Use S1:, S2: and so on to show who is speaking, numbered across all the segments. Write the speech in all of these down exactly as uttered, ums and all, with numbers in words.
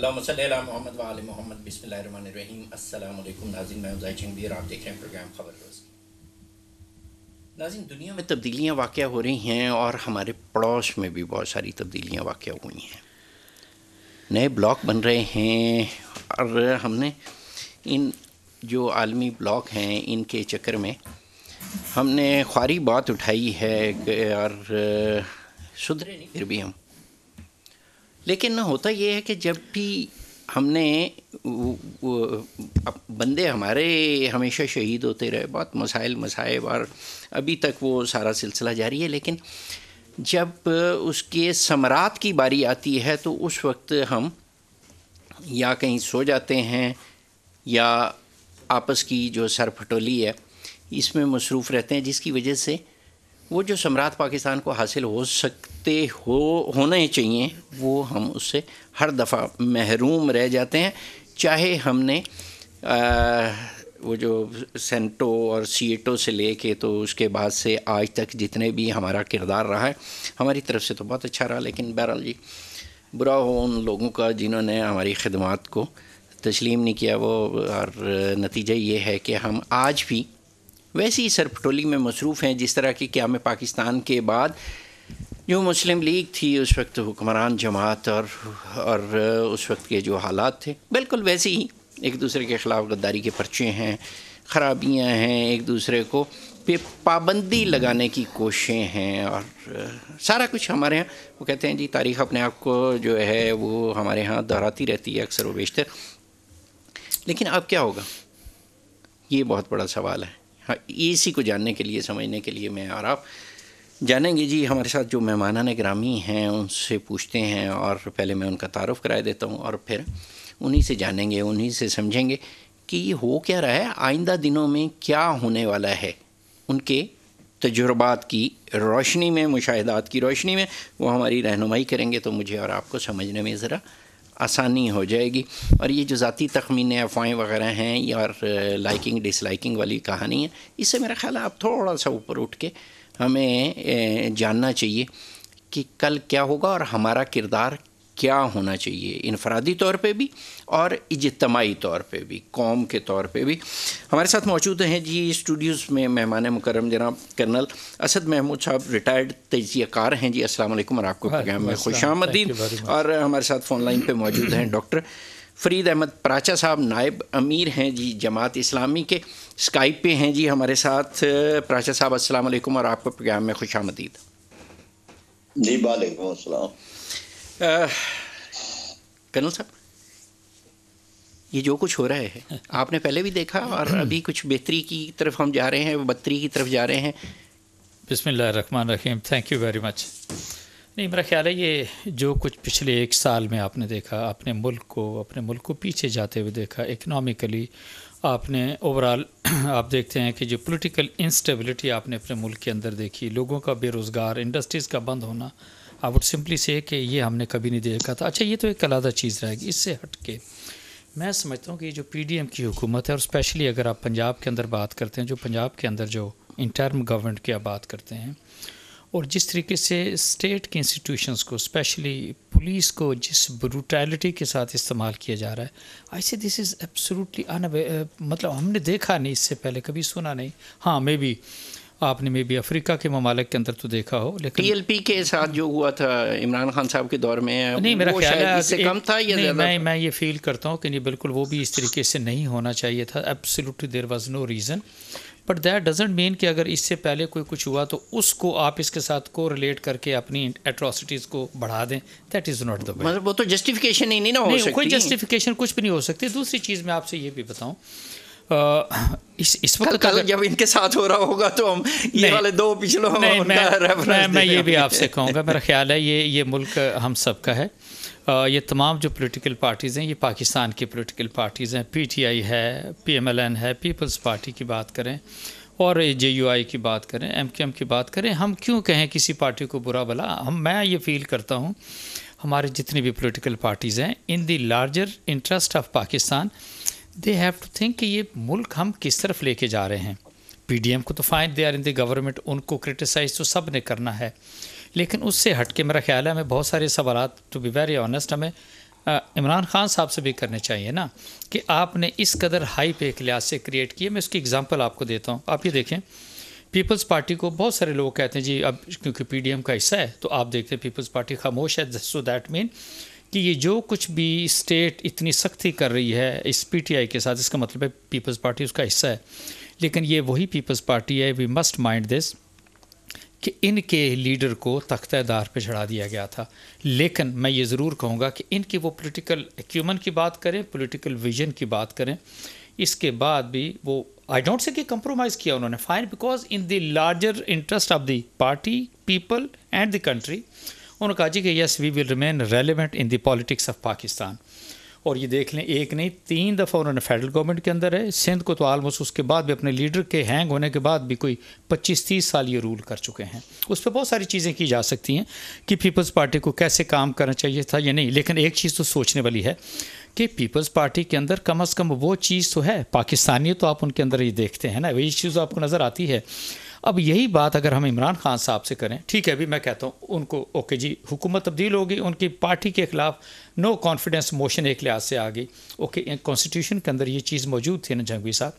S1: اللہم صلی علی محمد و آل محمد بسم اللہ الرحمن الرحیم۔ السلام علیکم ناظرین، میں ظاہر چنگبیر، آپ دیکھ رہے ہیں پروگرام خبر روز۔ ناظرین، دنیا میں تبدیلیاں واقع ہو رہی ہیں اور ہمارے پڑوس میں بھی بہت ساری تبدیلیاں واقع ہوئی ہیں، نئے بلاک بن رہے ہیں اور ہم نے ان جو عالمی بلاک ہیں ان کے چکر میں ہم نے خواری بات اٹھائی ہے اور سدھرے نہیں پھر بھی ہم، لیکن ہوتا یہ ہے کہ جب بھی ہم نے بندے ہمارے ہمیشہ شہید ہوتے رہے، بہت مسائل مصائب اور ابھی تک وہ سارا سلسلہ جاری ہے، لیکن جب اس کے ثمرات کی باری آتی ہے تو اس وقت ہم یا کہیں سو جاتے ہیں یا آپس کی جو سر پھٹولی ہے اس میں مصروف رہتے ہیں، جس کی وجہ سے وہ جو ثمرات پاکستان کو حاصل ہو سکتے ہو ہونے چاہیے وہ ہم اس سے ہر دفعہ محروم رہ جاتے ہیں، چاہے ہم نے وہ جو سینٹو اور سیٹو سے لے کے تو اس کے بعد سے آج تک جتنے بھی ہمارا کردار رہا ہے ہماری طرف سے تو بہت اچھا رہا، لیکن بہرحال جی برا ہو ان لوگوں کا جنہوں نے ہماری خدمات کو تسلیم نہیں کیا وہ، اور نتیجہ یہ ہے کہ ہم آج بھی ویسی سرپٹولی میں مصروف ہیں جس طرح کہ قیام پاکستان کے بعد جو مسلم لیگ تھی اس وقت حکمران جماعت اور اور اس وقت کے جو حالات تھے بالکل ویسے ہی، ایک دوسرے کے خلاف غداری کے پرچے ہیں، خرابیاں ہیں، ایک دوسرے کو پہ پابندی لگانے کی کوششیں ہیں اور سارا کچھ ہمارے ہاں وہ کہتے ہیں جی تاریخ اپنے آپ کو جو ہے وہ ہمارے ہاں دہراتی رہتی ہے اکثر و بیشتر، لیکن اب کیا ہوگا یہ بہت بڑا سوال ہے۔ ہاں، اسی کو جاننے کے لیے سمجھنے کے لیے میں اور آپ جانیں گے جی ہمارے ساتھ جو مہمانان گرامی ہیں ان سے پوچھتے ہیں اور پہلے میں ان کا تعارف کرا دیتا ہوں اور پھر انہی سے جانیں گے، انہی سے سمجھیں گے کہ یہ ہو کیا رہا ہے، آئندہ دنوں میں کیا ہونے والا ہے، ان کے تجربات کی روشنی میں، مشاہدات کی روشنی میں وہ ہماری رہنمائی کریں گے تو مجھے اور آپ کو سمجھنے میں ذرا آسانی ہو جائے گی۔ اور یہ جو ذاتی تخمینے افواہیں وغیرہ ہیں اور لائکنگ ڈس لائکنگ والی کہانی ہے، اس سے میرا خیال ہے آپ تھوڑا سا اوپر اٹھ کے ہمیں جاننا چاہیے کہ کل کیا ہوگا اور ہمارا کردار کیا ہونا چاہیے، انفرادی طور پہ بھی اور اجتماعی طور پہ بھی، قوم کے طور پہ بھی۔ ہمارے ساتھ موجود ہیں جی اسٹوڈیوز میں مہمان مکرم جناب کرنل اسد محمود صاحب، ریٹائرڈ تجزیہ کار ہیں جی، السلام علیکم اور آپ کو پروگرام میں خوش آمدید۔ اور ہمارے ساتھ فون لائن پہ موجود ہیں ڈاکٹر فرید احمد پراچا صاحب، نائب امیر ہیں جی جماعت اسلامی کے، اسکائپ پہ ہیں جی ہمارے ساتھ۔ پراچا صاحب السلام علیکم اور آپ کو پروگرام میں خوش آمدید۔
S2: جی وعلیکم السلام۔
S1: کرنل صاحب، یہ جو کچھ ہو رہا ہے آپ نے پہلے بھی دیکھا اور ابھی کچھ بہتری کی طرف ہم جا رہے ہیں، بدتری کی طرف جا رہے ہیں۔
S3: بسم اللہ الرحمن الرحیم، تھینک یو ویری مچ۔ نہیں، میرا خیال ہے یہ جو کچھ پچھلے ایک سال میں آپ نے دیکھا، اپنے ملک کو اپنے ملک کو پیچھے جاتے ہوئے دیکھا، اکنامکلی آپ نے اوورال آپ دیکھتے ہیں کہ جو پولیٹیکل انسٹیبلٹی آپ نے اپنے ملک کے اندر دیکھی، لوگوں کا بے روزگار، انڈسٹریز کا بند ہونا، آئی وڈ سمپلی سے کہ یہ ہم نے کبھی نہیں دیکھا تھا۔ اچھا، یہ تو ایک علیحدہ چیز رہے گی۔ اس سے ہٹ کے میں سمجھتا ہوں کہ یہ جو پی ڈی ایم کی حکومت ہے، اور اسپیشلی اگر آپ پنجاب کے اندر بات کرتے ہیں، جو پنجاب کے اندر جو انٹرم گورنمنٹ کی آپ بات کرتے ہیں، اور جس طریقے سے اسٹیٹ کے انسٹیٹیوشنز کو، اسپیشلی پولیس کو جس بروٹیلٹی کے ساتھ استعمال کیا جا رہا ہے، آئی سی دس از ایبسولوٹلی ان، مطلب ہم نے دیکھا نہیں، اس سے پہلے کبھی سنا نہیں۔ ہاں، مے بی آپ نے مے بی افریقہ کے ممالک کے اندر تو دیکھا ہو، لیکن
S1: ٹی ایل پی کے ساتھ جو ہوا تھا عمران خان صاحب کے دور میں
S3: نہیں، میرا خیال ہے
S1: اس سے کم تھا یا زیادہ؟
S3: میں میں یہ فیل کرتا ہوں کہ نہیں، بالکل وہ بھی اس طریقے سے نہیں ہونا چاہیے تھا۔ Absolutely there was no reason, but that doesn't mean کہ اگر اس سے پہلے کوئی کچھ ہوا تو اس کو آپ اس کے ساتھ کو ریلیٹ کر کے اپنی ایٹراسٹیز کو بڑھا دیں، دیٹ از ناٹ دا وے۔
S1: مطلب وہ تو جسٹیفیکیشن ہی نہیں نہ ہو سکتی،
S3: کوئی جسٹیفیکیشن کچھ بھی نہیں ہو سکتی۔ دوسری چیز میں آپ سے یہ بھی بتاؤں، اس اس وقت
S1: کل جب ان کے ساتھ ہو رہا ہوگا تو ہم یہ والے دو پچھلوں
S3: میں یہ بھی آپ سے کہوں گا، میرا خیال ہے یہ یہ ملک ہم سب کا ہے۔ یہ تمام جو پولیٹیکل پارٹیز ہیں، یہ پاکستان کی پولیٹیکل پارٹیز ہیں، پی ٹی آئی ہے، پی ایم ایل این ہے، پیپلز پارٹی کی بات کریں اور جے یو آئی کی بات کریں، ایم کیو ایم کی بات کریں، ہم کیوں کہیں کسی پارٹی کو برا بلا؟ ہم میں یہ فیل کرتا ہوں ہمارے جتنی بھی پولیٹیکل پارٹیز ہیں، in the larger interest of Pakistan, they have to think کہ یہ ملک ہم کس طرف لے کے جا رہے ہیں۔ پی ڈی ایم کو تو fine, they are in the government, ان کو کرٹیسائز تو سب نے کرنا ہے، لیکن اس سے ہٹ کے میرا خیال ہے ہمیں بہت سارے سوالات، ٹو بی ویری آنیسٹ، ہمیں عمران خان صاحب سے بھی کرنے چاہیے نا کہ آپ نے اس قدر ہائی پہ ایک لحاظ سے کریٹ کیے. میں اس کی اگزامپل آپ کو دیتا ہوں. آپ یہ دیکھیں پیپلز پارٹی کو بہت سارے لوگ کہتے ہیں جی اب کیونکہ پی ڈی ایم کا حصہ ہے تو آپ دیکھتے ہیں پیپلز پارٹی خاموش ہے. سو دیٹ مین کہ یہ جو کچھ بھی اسٹیٹ اتنی سختی کر رہی ہے اس پی ٹی آئی کے ساتھ، اس کا مطلب ہے پیپلز پارٹی اس کا حصہ ہے. لیکن یہ وہی پیپلز پارٹی ہے، وی مسٹ مائنڈ دس، کہ ان کے لیڈر کو تختہ دار پہ چڑھا دیا گیا تھا. لیکن میں یہ ضرور کہوں گا کہ ان کی وہ پولیٹیکل ایکیومن کی بات کریں، پولیٹیکل ویژن کی بات کریں، اس کے بعد بھی وہ آئی ڈونٹ سے کہ کمپرومائز کیا انہوں نے، fine, because in the larger interest of the party, people and the country. انہوں نے کہا جی کہ yes we will remain relevant in the politics of Pakistan. اور یہ دیکھ لیں ایک نہیں تین دفعہ انہوں نے فیڈرل گورنمنٹ کے اندر ہے. سندھ کو تو آلموسٹ اس کے بعد بھی اپنے لیڈر کے ہینگ ہونے کے بعد بھی کوئی پچیس تیس سال یہ رول کر چکے ہیں. اس پہ بہت ساری چیزیں کی جا سکتی ہیں کہ پیپلز پارٹی کو کیسے کام کرنا چاہیے تھا یا نہیں. لیکن ایک چیز تو سوچنے والی ہے کہ پیپلز پارٹی کے اندر کم از کم وہ چیز تو ہے، پاکستانیت تو آپ ان کے اندر یہ دیکھتے ہیں نا، وہی چیز آپ کو نظر آتی ہے. اب یہی بات اگر ہم عمران خان صاحب سے کریں، ٹھیک ہے ابھی میں کہتا ہوں ان کو اوکے جی حکومت تبدیل ہوگی، ان کی پارٹی کے خلاف نو کانفیڈنس موشن ایک لحاظ سے آ گئی، اوکے کانسٹیٹیوشن کے اندر یہ چیز موجود تھی نا جنگوی صاحب.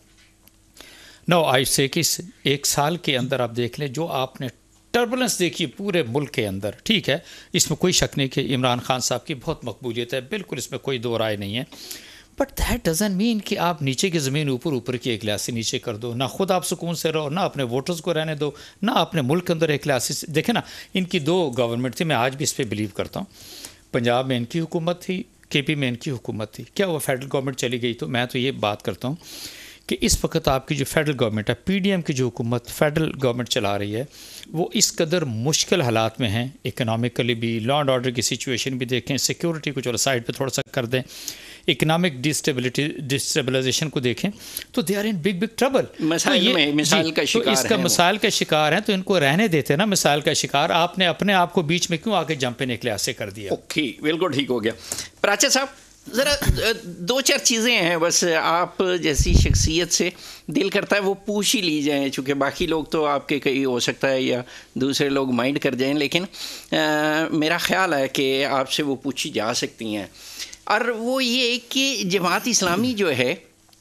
S3: نو آئی سے کہ اس ایک سال کے اندر آپ دیکھ لیں جو آپ نے ٹربولنس دیکھی پورے ملک کے اندر، ٹھیک ہے اس میں کوئی شک نہیں کہ عمران خان صاحب کی بہت مقبولیت ہے، بالکل اس میں کوئی دو رائے نہیں ہے. بٹ دیٹ ڈزنٹ مین کہ آپ نیچے کی زمین اوپر اوپر کی ایک لحاظ سے نیچے کر دو، نہ خود آپ سکون سے رہو، نہ اپنے ووٹرز کو رہنے دو، نہ اپنے ملک کے اندر ایک لحاظ سے. دیکھیں نا ان کی دو گورنمنٹ تھی، میں آج بھی اس پہ بلیو کرتا ہوں. پنجاب میں ان کی حکومت تھی، کے پی میں ان کی حکومت تھی. کیا وہ فیڈرل گورنمنٹ چلی گئی؟ تو میں تو یہ بات کرتا ہوں کہ اس وقت آپ کی جو فیڈرل گورنمنٹ ہے، پی ڈی ایم کی جو حکومت فیڈرل گورنمنٹ چلا رہی ہے، وہ اس قدر مشکل حالات میں ہیں، اکنامکلی بھی، لا اینڈ آرڈر کی سچویشن بھی دیکھیں، سیکیورٹی کو چلو سائڈ پہ تھوڑا سا کر دیں، اکنامک ڈسٹیبلٹی ڈسٹیبلائزیشن کو دیکھیں تو they are in big big trouble.
S1: مسائل میں مثال کا شکار
S3: تو اس کا
S1: ہیں،
S3: مسائل کا شکار ہیں، تو ان کو رہنے دیتے نا مسائل کا شکار. آپ نے اپنے آپ کو بیچ میں کیوں آگے جمپ ان ایک لحاظ سے کر دیا؟
S1: اوکے بالکل ٹھیک ہو گیا. پراچا صاحب ذرا دو چار چیزیں ہیں بس آپ جیسی شخصیت سے دل کرتا ہے وہ پوچھ ہی لی جائیں، چونکہ باقی لوگ تو آپ کے کئی ہو سکتا ہے یا دوسرے لوگ مائنڈ کر جائیں، لیکن میرا خیال ہے کہ آپ سے وہ پوچھی جا سکتی ہیں. اور وہ یہ کہ جماعت اسلامی جو ہے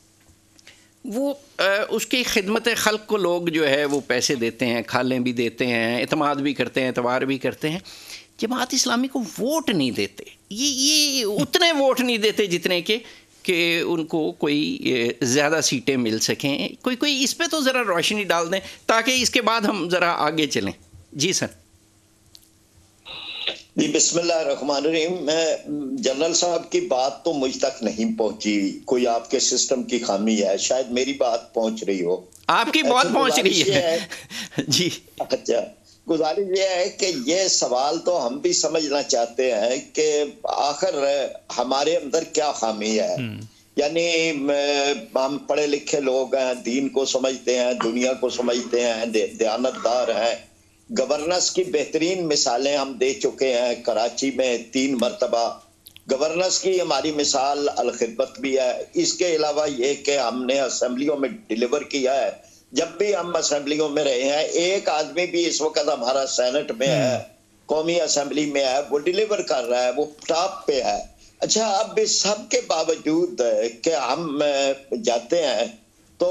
S1: وہ اس کی خدمت خلق کو لوگ جو ہے وہ پیسے دیتے ہیں، کھالیں بھی دیتے ہیں، اعتماد بھی کرتے ہیں، اعتبار بھی کرتے ہیں. جماعت اسلامی کو ووٹ نہیں دیتے، یہ یہ اتنے ووٹ نہیں دیتے جتنے کہ کہ ان کو کوئی زیادہ سیٹیں مل سکیں. کوئی کوئی اس پہ تو ذرا روشنی ڈال دیں تاکہ اس کے بعد ہم ذرا آگے چلیں. جی سر.
S2: جی بسم اللہ الرحمن الرحیم. میں جنرل صاحب کی بات تو مجھ تک نہیں پہنچی، کوئی آپ کے سسٹم کی خامی ہے، شاید میری بات پہنچ رہی ہو.
S1: آپ کی بات پہنچ رہی ہے جی.
S2: اچھا گزارش یہ ہے کہ یہ سوال تو ہم بھی سمجھنا چاہتے ہیں کہ آخر ہمارے اندر کیا خامی ہے. یعنی ہم پڑھے لکھے لوگ ہیں، دین کو سمجھتے ہیں، دنیا کو سمجھتے ہیں، دیانتدار ہیں. گورننس کی بہترین مثالیں ہم دے چکے ہیں. کراچی میں تین مرتبہ گورننس کی ہماری مثال الخدمت بھی ہے. اس کے علاوہ یہ کہ ہم نے اسمبلیوں میں ڈیلیور کیا ہے. جب بھی ہم اسمبلیوں میں رہے ہیں، ایک آدمی بھی اس وقت ہمارا سینٹ میں ہے، قومی اسمبلی میں ہے، وہ ڈیلیور کر رہا ہے، وہ ٹاپ پہ ہے. اچھا اب اس سب کے باوجود کہ ہم جاتے ہیں تو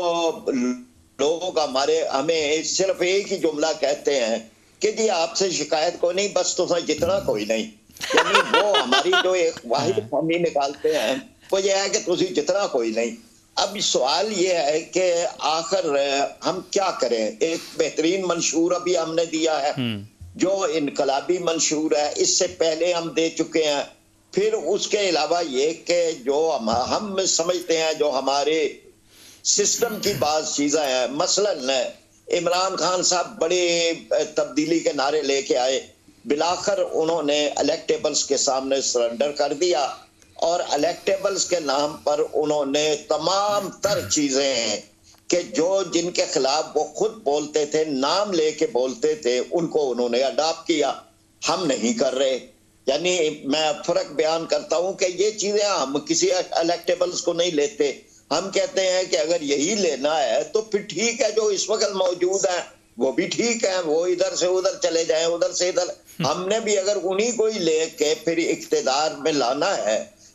S2: لوگ ہمارے ہمیں صرف ایک ہی جملہ کہتے ہیں کہ جی آپ سے شکایت کوئی نہیں، بس تو جتنا کوئی نہیں. یعنی وہ ہماری جو ایک واحد خامی نکالتے ہیں وہ یہ ہے کہ تسی جتنا کوئی نہیں. اب سوال یہ ہے کہ آخر ہم کیا کریں. ایک بہترین منشور ابھی ہم نے دیا ہے جو انقلابی منشور ہے، اس سے پہلے ہم دے چکے ہیں. پھر اس کے علاوہ یہ کہ جو ہم سمجھتے ہیں جو ہمارے سسٹم کی بعض چیزیں ہیں، مثلاً عمران خان صاحب بڑے تبدیلی کے نعرے لے کے آئے، بلاخر انہوں نے الیکٹیبلز کے سامنے سرنڈر کر دیا اور الیکٹیبلز کے نام پر انہوں نے تمام تر چیزیں ہیں کہ جو جن کے خلاف وہ خود بولتے تھے، نام لے کے بولتے تھے، ان کو انہوں نے اڈاپٹ کیا. ہم نہیں کر رہے. یعنی میں فرق بیان کرتا ہوں کہ یہ چیزیں ہم کسی الیکٹیبلز کو نہیں لیتے. ہم کہتے ہیں کہ اگر یہی لینا ہے تو پھر ٹھیک ہے، جو اس وقت موجود ہیں وہ بھی ٹھیک ہے، وہ ادھر سے ادھر چلے جائیں، ادھر سے ادھر. ہم نے بھی اگر انہی کو ہی لے کے پھر اقتدار میں لانا ہے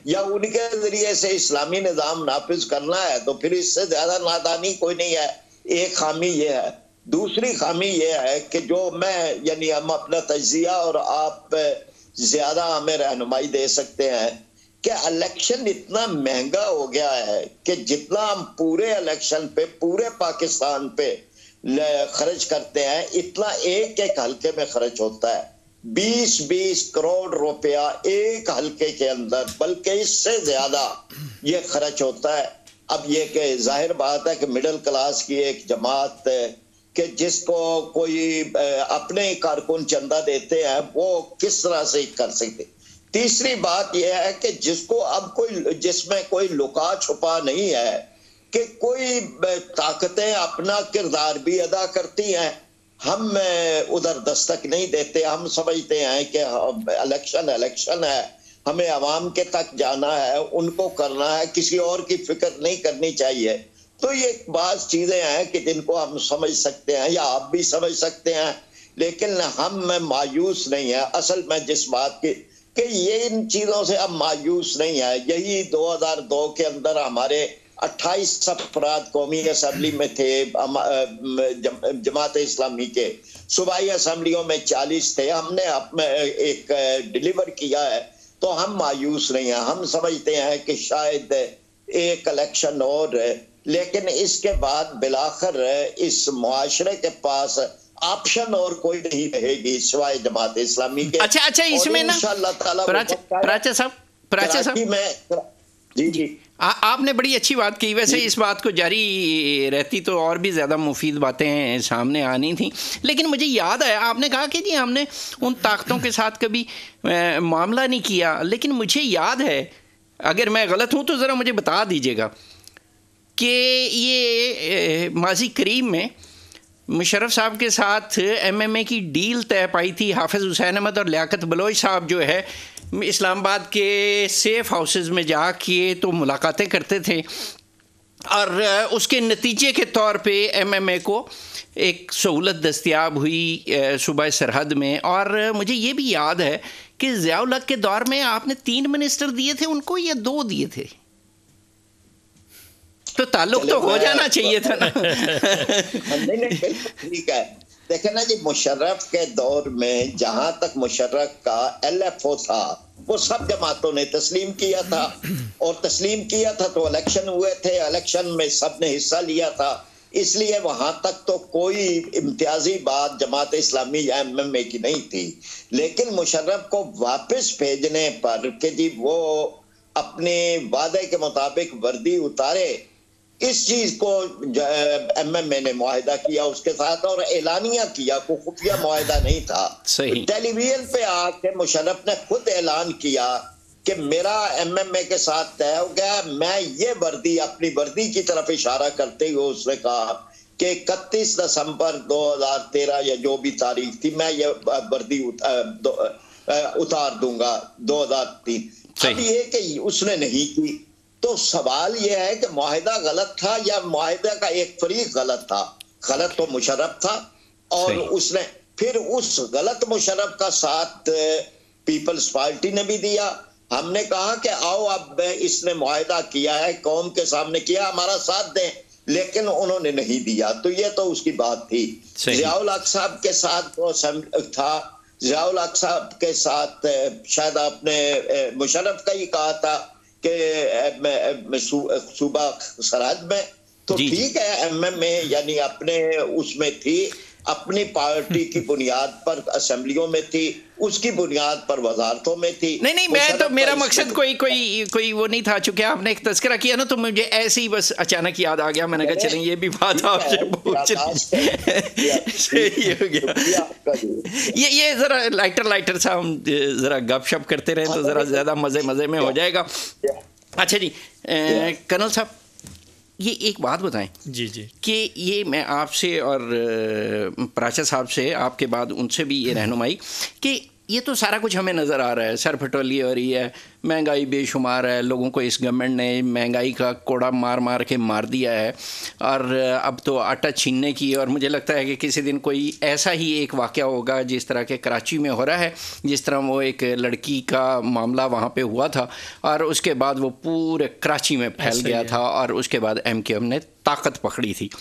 S2: یا ان کے ذریعے سے اسلامی نظام نافذ کرنا ہے تو پھر اس سے زیادہ نادانی کوئی نہیں ہے. ایک خامی یہ ہے. دوسری خامی یہ ہے کہ جو میں یعنی ہم اپنا تجزیہ اور آپ زیادہ ہمیں رہنمائی دے سکتے ہیں کہ الیکشن اتنا مہنگا ہو گیا ہے کہ جتنا ہم پورے الیکشن پہ پورے پاکستان پہ خرچ کرتے ہیں اتنا ایک ایک حلقے میں خرچ ہوتا ہے. بیس بیس کروڑ روپیہ ایک حلقے کے اندر، بلکہ اس سے زیادہ یہ خرچ ہوتا ہے. اب یہ کہ ظاہر بات ہے کہ مڈل کلاس کی ایک جماعت کہ جس کو کوئی اپنے کارکن چندہ دیتے ہیں وہ کس طرح سے کر سکتے. تیسری بات یہ ہے کہ جس کو اب کوئی جس میں کوئی لکا چھپا نہیں ہے کہ کوئی طاقتیں اپنا کردار بھی ادا کرتی ہیں. ہم ادھر دستک نہیں دیتے. ہم سمجھتے ہیں کہ الیکشن الیکشن ہے، ہمیں عوام کے تک جانا ہے، ان کو کرنا ہے، کسی اور کی فکر نہیں کرنی چاہیے. تو یہ بعض چیزیں ہیں کہ جن کو ہم سمجھ سکتے ہیں یا آپ بھی سمجھ سکتے ہیں، لیکن ہم میں مایوس نہیں ہے. اصل میں جس بات کی کہ یہ ان چیزوں سے ہم مایوس نہیں ہے. یہی دو ہزار دو کے اندر ہمارے اٹھائیس افراد قومی اسمبلی میں تھے جماعت اسلامی کے، صوبائی اسمبلیوں میں چالیس تھے. ہم نے ایک ڈیلیور کیا ہے تو ہم مایوس نہیں ہیں. ہم سمجھتے ہیں کہ شاید ایک الیکشن اور، لیکن اس کے بعد بلاخر اس معاشرے کے پاس آپشن اور کوئی نہیں رہے گی سوائے جماعت اسلامی کے.
S1: اچھا اچھا اس میں نا پراچا صاحب پراچا صاحب
S2: میں جی جی
S1: آپ نے بڑی اچھی بات کی. ویسے اس بات کو جاری رہتی تو اور بھی زیادہ مفید باتیں سامنے آنی تھیں، لیکن مجھے یاد ہے آپ نے کہا کہ جی ہم نے ان طاقتوں کے ساتھ کبھی معاملہ نہیں کیا. لیکن مجھے یاد ہے، اگر میں غلط ہوں تو ذرا مجھے بتا دیجیے گا، کہ یہ ماضی قریب میں مشرف صاحب کے ساتھ ایم ایم اے کی ڈیل طے پائی تھی. حافظ حسین احمد اور لیاقت بلوچ صاحب جو ہے اسلام آباد کے سیف ہاؤسز میں جا کے تو ملاقاتیں کرتے تھے، اور اس کے نتیجے کے طور پہ ایم ایم اے کو ایک سہولت دستیاب ہوئی صوبہ سرحد میں. اور مجھے یہ بھی یاد ہے کہ ضیاء الحق کے دور میں آپ نے تین منسٹر دیے تھے ان کو یا دو دیے تھے؟ تو تعلق تو ہو جانا چاہیے تھا نا.
S2: ٹھیک ہے. دیکھیں نا جی، مشرف کے دور میں جہاں تک مشرف کا ایل ایف او تھا وہ سب جماعتوں نے تسلیم کیا تھا، اور تسلیم کیا تھا تو الیکشن ہوئے تھے، الیکشن میں سب نے حصہ لیا تھا. اس لیے وہاں تک تو کوئی امتیازی بات جماعت اسلامی یا ایم ایم اے کی نہیں تھی. لیکن مشرف کو واپس بھیجنے پر کہ جی وہ اپنے وعدے کے مطابق وردی اتارے، اس چیز کو ایم ایم اے نے معاہدہ کیا اس کے ساتھ، اور اعلانیہ کیا، کوئی خفیہ معاہدہ نہیں تھا. ٹیلی ویژن پہ آ کے مشرف نے خود اعلان کیا کہ میرا ایم ایم اے کے ساتھ طے ہو گیا. میں یہ وردی اپنی وردی کی طرف اشارہ کرتے ہوئے اس نے کہا کہ اکتیس دسمبر دو ہزار تیرہ یا جو بھی تاریخ تھی میں یہ وردی اتار دوں گا دو ہزار تین. اب یہ کہ اس نے نہیں کی تو سوال یہ ہے کہ معاہدہ غلط تھا یا معاہدہ کا ایک فریق غلط تھا. غلط تو مشرف تھا، اور اس نے پھر اس غلط مشرف کا ساتھ پیپلز پارٹی نے بھی دیا. ہم نے کہا کہ آؤ اب اس نے معاہدہ کیا ہے، قوم کے سامنے کیا، ہمارا ساتھ دیں، لیکن انہوں نے نہیں دیا. تو یہ تو اس کی بات تھی. ضیاء الحق صاحب کے ساتھ تھا، ضیاء الحق صاحب کے ساتھ شاید آپ نے مشرف کا ہی کہا تھا کہ صوبہ سرحد میں تو ٹھیک ہے، ایم ایم اے یعنی اپنے اس میں تھی، اپنی پارٹی کی بنیاد پر اسمبلیوں میں تھی، اس کی بنیاد پر وزارتوں میں تھی.
S1: نہیں نہیں میں تو میرا مقصد کوئی کوئی کوئی وہ نہیں تھا. چونکہ آپ نے ایک تذکرہ کیا نا تو مجھے ایسے ہی بس اچانک یاد آ گیا. میں نے کہا چلیں یہ بھی بات آپ سے پوچھ ہو گیا. یہ یہ ذرا لائٹر لائٹر سا ہم ذرا گپ شپ کرتے رہے تو ذرا زیادہ مزے مزے میں ہو جائے گا. اچھا جی کرنل صاحب، یہ ایک بات بتائیں
S3: جی جی
S1: کہ یہ میں آپ سے اور پراچا صاحب سے، آپ کے بعد ان سے بھی یہ رہنمائی کہ یہ تو سارا کچھ ہمیں نظر آ رہا ہے، سر پھٹولی ہو رہی ہے، مہنگائی بے شمار ہے، لوگوں کو اس گورنمنٹ نے مہنگائی کا کوڑا مار مار کے مار دیا ہے، اور اب تو آٹا چھیننے کی، اور مجھے لگتا ہے کہ کسی دن کوئی ایسا ہی ایک واقعہ ہوگا جس طرح کہ کراچی میں ہو رہا ہے، جس طرح وہ ایک لڑکی کا معاملہ وہاں پہ ہوا تھا اور اس کے بعد وہ پورے کراچی میں پھیل گیا تھا، اور اس کے بعد ایم کیو ایم نے طاقت پکڑی تھی.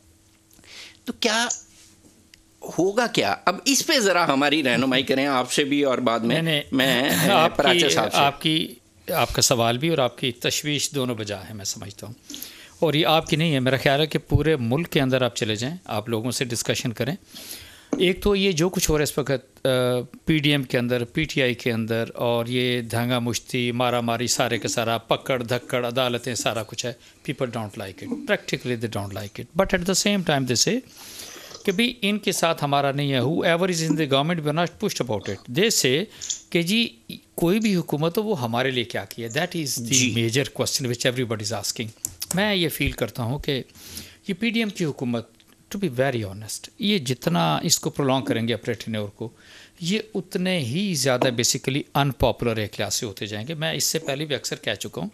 S1: تو کیا ہوگا کیا اب اس پہ ذرا ہماری رہنمائی کریں آپ سے بھی، اور بعد میں میں پراچا صاحب سے.
S3: آپ کی آپ کا سوال بھی اور آپ کی تشویش دونوں بجا ہے، میں سمجھتا ہوں، اور یہ آپ کی نہیں ہے، میرا خیال ہے کہ پورے ملک کے اندر آپ چلے جائیں، آپ لوگوں سے ڈسکشن کریں. ایک تو یہ جو کچھ ہو رہا ہے اس وقت پی ڈی ایم کے اندر، پی ٹی آئی کے اندر، اور یہ دھنگا مشتی، مارا ماری، سارے کا سارا پکڑ دھکڑ، عدالتیں، سارا کچھ ہے. People don't like it, practically they don't like it, but at the same time they say کہ بھی ان کے ساتھ ہمارا نہیں ہے. However is in the government we are not pushed about it. They say کہ جی کوئی بھی حکومت ہو وہ ہمارے لیے کیا کیا. That is the major question which everybody is asking. میں یہ فیل کرتا ہوں کہ یہ پی ڈی ایم کی حکومت، ٹو بی ویری آنیسٹ، یہ جتنا اس کو پرولونگ کریں گے اپنے ٹینیور کو، یہ اتنے ہی زیادہ بیسیکلی ان پاپولر ایک لحاظ سے ہوتے جائیں گے. میں اس سے پہلے بھی اکثر کہہ چکا ہوں،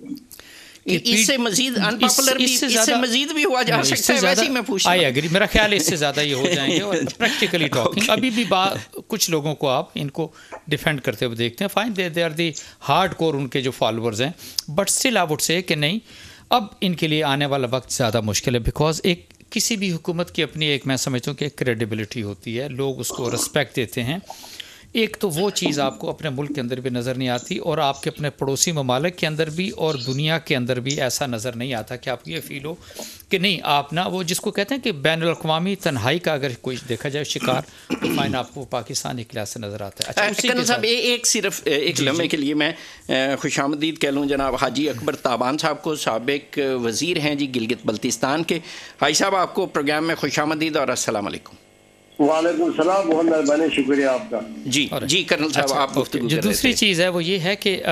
S1: اس سے مزید انپاپولر بھی، اس سے مزید بھی ہوا جا سکتا ہے. ویسے ہی میں پوچھتا ہوں،
S3: آئی ایگری، میرا خیال ہے اس سے زیادہ یہ ہو جائیں گے. اور پریکٹیکلی ٹاکنگ ابھی بھی کچھ لوگوں کو آپ ان کو ڈیفینڈ کرتے ہوئے دیکھتے ہیں، fine, they they are the hard core ان کے جو فالوورز ہیں، but still I would say کہ نہیں، اب ان کے لیے آنے والا وقت زیادہ مشکل ہے. بیکاز ایک کسی بھی حکومت کی اپنی ایک، میں سمجھتا ہوں کہ ایک کریڈیبلٹی ہوتی ہے، لوگ اس کو رسپیکٹ دیتے ہیں. ایک تو وہ چیز آپ کو اپنے ملک کے اندر بھی نظر نہیں آتی، اور آپ کے اپنے پڑوسی ممالک کے اندر بھی اور دنیا کے اندر بھی ایسا نظر نہیں آتا کہ آپ کو یہ فیل ہو کہ نہیں آپ نا وہ جس کو کہتے ہیں کہ بین الاقوامی تنہائی کا اگر کوئی دیکھا جائے شکار، تو فائن آپ کو پاکستان ایک لحاظ سے نظر آتا ہے.
S1: کنل صاحب ایک صرف ایک لمحے کے لیے میں خوش آمدید کہہ لوں جناب حاجی اکبر تابان صاحب کو، سابق وزیر ہیں جی گلگت بلتستان کے. حاجی صاحب آپ کو پروگرام میں خوش آمدید اور السلام علیکم.
S4: وعلیکم السلام، بہت مہربانی، شکریہ آپ کا.
S1: جی جی کرنل صاحب آپ گفتگو.
S3: جو دوسری چیز ہے وہ یہ ہے کہ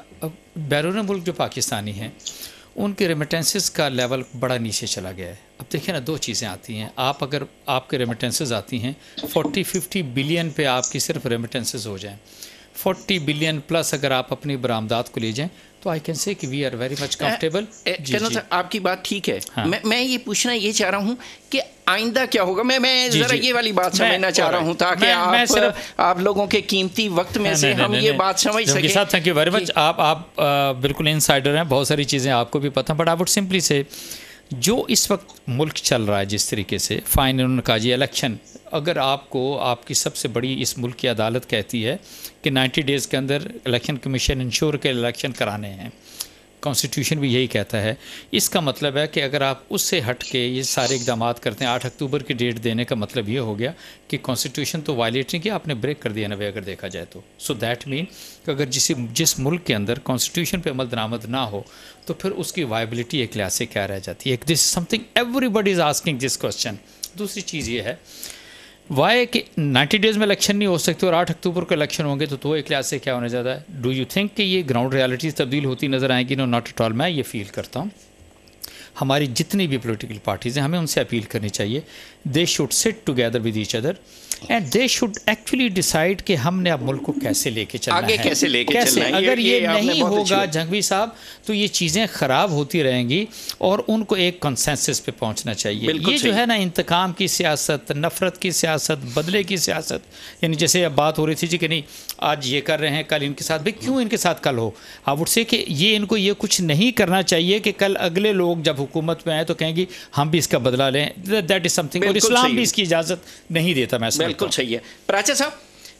S3: بیرون ملک جو پاکستانی ہیں ان کے ریمیٹنسز کا لیول بڑا نیچے چلا گیا ہے. اب دیکھیں نا، دو چیزیں آتی ہیں. آپ اگر آپ کے ریمیٹنسز آتی ہیں فورٹی ففٹی بلین پہ آپ کی صرف ریمیٹنسز ہو جائیں، فورٹی بلین پلس اگر آپ اپنی برآمدات کو لے جائیں، تو آئی کین سے کہ we are very much comfortable.
S1: آپ کی بات ٹھیک ہے. میں یہ پوچھنا یہ چاہ رہا ہوں کہ آئندہ کیا ہوگا. میں میں ذرا یہ والی بات سمجھنا چاہ رہا ہوں تاکہ آپ آپ لوگوں کے قیمتی وقت میں سے ہم یہ بات سمجھ سکیں.
S3: Thank you very much. آپ آپ بالکل انسائڈر ہیں، بہت ساری چیزیں آپ کو بھی پتہ. بٹ آئی وڈ سمپلی سے جو اس وقت ملک چل رہا ہے جس طریقے سے، فائن انہوں نے کہا جی الیکشن، اگر آپ کو آپ کی سب سے بڑی اس ملک کی عدالت کہتی ہے کہ نائنٹی ڈیز کے اندر الیکشن کمیشن انشور کے الیکشن کرانے ہیں، کانسٹیٹیوشن بھی یہی کہتا ہے، اس کا مطلب ہے کہ اگر آپ اس سے ہٹ کے یہ سارے اقدامات کرتے ہیں، آٹھ اکتوبر کی ڈیٹ دینے کا مطلب یہ ہو گیا کہ کانسٹیٹیوشن تو وائلیٹ نہیں کیا، آپ نے بریک کر دیا نا اگر دیکھا جائے تو. سو دیٹ مین کہ اگر جس جس ملک کے اندر کانسٹیٹیوشن پہ عمل درآمد نہ ہو تو پھر اس کی وائبلٹی ایک لحاظ سے کیا رہ جاتی ہے. ایک دس something everybody is asking this question. دوسری چیز یہ ہے وائی کہ نائنٹی ڈیز میں الیکشن نہیں ہو سکتے اور آٹھ اکتوبر کو الیکشن ہوں گے، تو تو ایک لحاظ سے کیا ہونے جاتا ہے. ڈو یو تھنک کہ یہ گراؤنڈ ریالٹیز تبدیل ہوتی نظر آئیں گی؟ No not at all. میں یہ فیل کرتا ہوں ہماری جتنی بھی پولیٹیکل پارٹیز ہیں ہمیں ان سے اپیل کرنی چاہیے، they should sit together with each other and they should actually decide کہ ہم نے اب ملک کو کیسے لے کے چلنا ہے،
S1: آگے کیسے لے کے چلنا ہے.
S3: اگر یہ نہیں ہوگا جنگوی صاحب تو یہ چیزیں خراب ہوتی رہیں گی اور ان کو ایک کنسنسس پہ پہنچنا چاہیے. یہ جو ہے نا انتقام کی سیاست، نفرت کی سیاست، بدلے کی سیاست، یعنی جیسے اب بات ہو رہی تھی جی کہ نہیں آج یہ کر رہے ہیں کل ان کے ساتھ، بھائی کیوں ان کے ساتھ کل ہو؟ آئی وڈ سے کہ یہ ان کو یہ کچھ نہیں کرنا چاہیے کہ کل اگلے لوگ جب حکومت میں آئیں تو کہیں گی ہم بھی اس کا بدلہ لیں. دیٹ از سم تھنگ، اور اسلام بھی اس کی اجازت نہیں دیتا. میں
S1: بالکل صحیح ہے. پراچا صاحب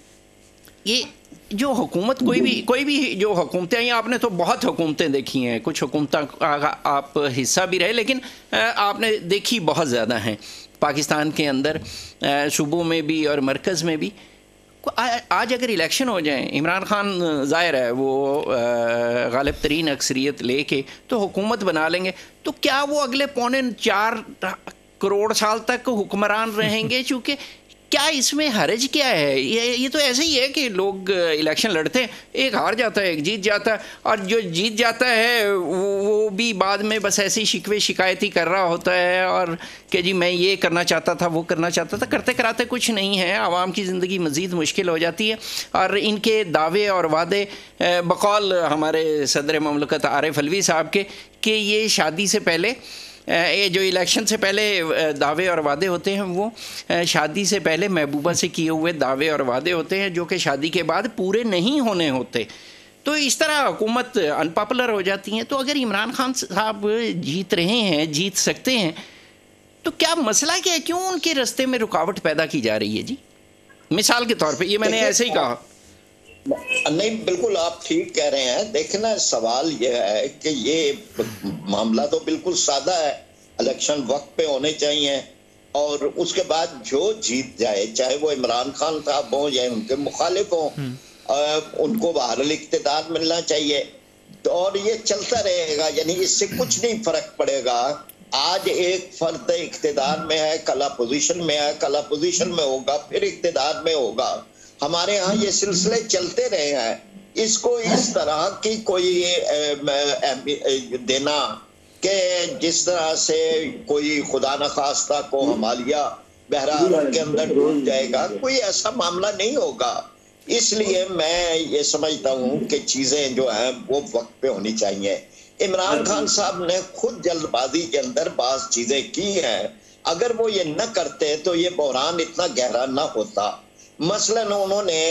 S1: یہ جو حکومت کوئی بھی کوئی بھی جو حکومتیں ہیں، آپ نے تو بہت حکومتیں دیکھی ہیں، کچھ حکومتوں کا آپ حصہ بھی رہے لیکن آپ نے دیکھی بہت زیادہ ہیں پاکستان کے اندر، صوبوں میں بھی اور مرکز میں بھی. آج اگر الیکشن ہو جائیں، عمران خان ظاہر ہے وہ غالب ترین اکثریت لے کے تو حکومت بنا لیں گے، تو کیا وہ اگلے پونے چار کروڑ سال تک حکمران رہیں گے؟ چونکہ کیا اس میں حرج کیا ہے؟ یہ یہ تو ایسے ہی ہے کہ لوگ الیکشن لڑتے ہیں، ایک ہار جاتا ہے ایک جیت جاتا ہے، اور جو جیت جاتا ہے وہ بھی بعد میں بس ایسی شکوے شکایتی کر رہا ہوتا ہے، اور کہ جی میں یہ کرنا چاہتا تھا وہ کرنا چاہتا تھا، کرتے کراتے کچھ نہیں ہے. عوام کی زندگی مزید مشکل ہو جاتی ہے. اور ان کے دعوے اور وعدے بقول ہمارے صدر مملکت عارف علوی صاحب کے کہ یہ شادی سے پہلے، یہ جو الیکشن سے پہلے دعوے اور وعدے ہوتے ہیں وہ شادی سے پہلے محبوبہ سے کیے ہوئے دعوے اور وعدے ہوتے ہیں جو کہ شادی کے بعد پورے نہیں ہونے ہوتے. تو اس طرح حکومت ان پاپولر ہو جاتی ہیں. تو اگر عمران خان صاحب جیت رہے ہیں، جیت سکتے ہیں، تو کیا مسئلہ کیا ہے؟ کیوں ان کے راستے میں رکاوٹ پیدا کی جا رہی ہے جی؟ مثال کے طور پہ یہ میں نے ایسے ہی کہا.
S2: نہیں، بالکل آپ ٹھیک کہہ رہے ہیں. دیکھنا سوال یہ ہے کہ یہ معاملہ تو بالکل سادہ ہے. الیکشن وقت پہ ہونے چاہیے، اور اس کے بعد جو جیت جائے، چاہے وہ عمران خان صاحب ہوں یا ان کے مخالف ہوں، ان کو بہرحال اقتدار ملنا چاہیے، اور یہ چلتا رہے گا. یعنی اس سے کچھ نہیں فرق پڑے گا. آج ایک فرد اقتدار میں ہے، کل اپوزیشن میں ہے، کل اپوزیشن میں ہوگا، پھر اقتدار میں ہوگا. ہمارے ہاں یہ سلسلے چلتے رہے ہیں. اس کو اس طرح کی کوئی دینا کہ جس طرح سے کوئی خدا نخواستہ کو ہمالیہ بہرحال کے اندر ڈوب جائے گا، کوئی ایسا معاملہ نہیں ہوگا. اس لیے میں یہ سمجھتا ہوں کہ چیزیں جو ہیں وہ وقت پہ ہونی چاہیے. عمران خان صاحب نے خود جلد بازی کے اندر بعض چیزیں کی ہیں. اگر وہ یہ نہ کرتے تو یہ بحران اتنا گہرا نہ ہوتا. مثلا انہوں نے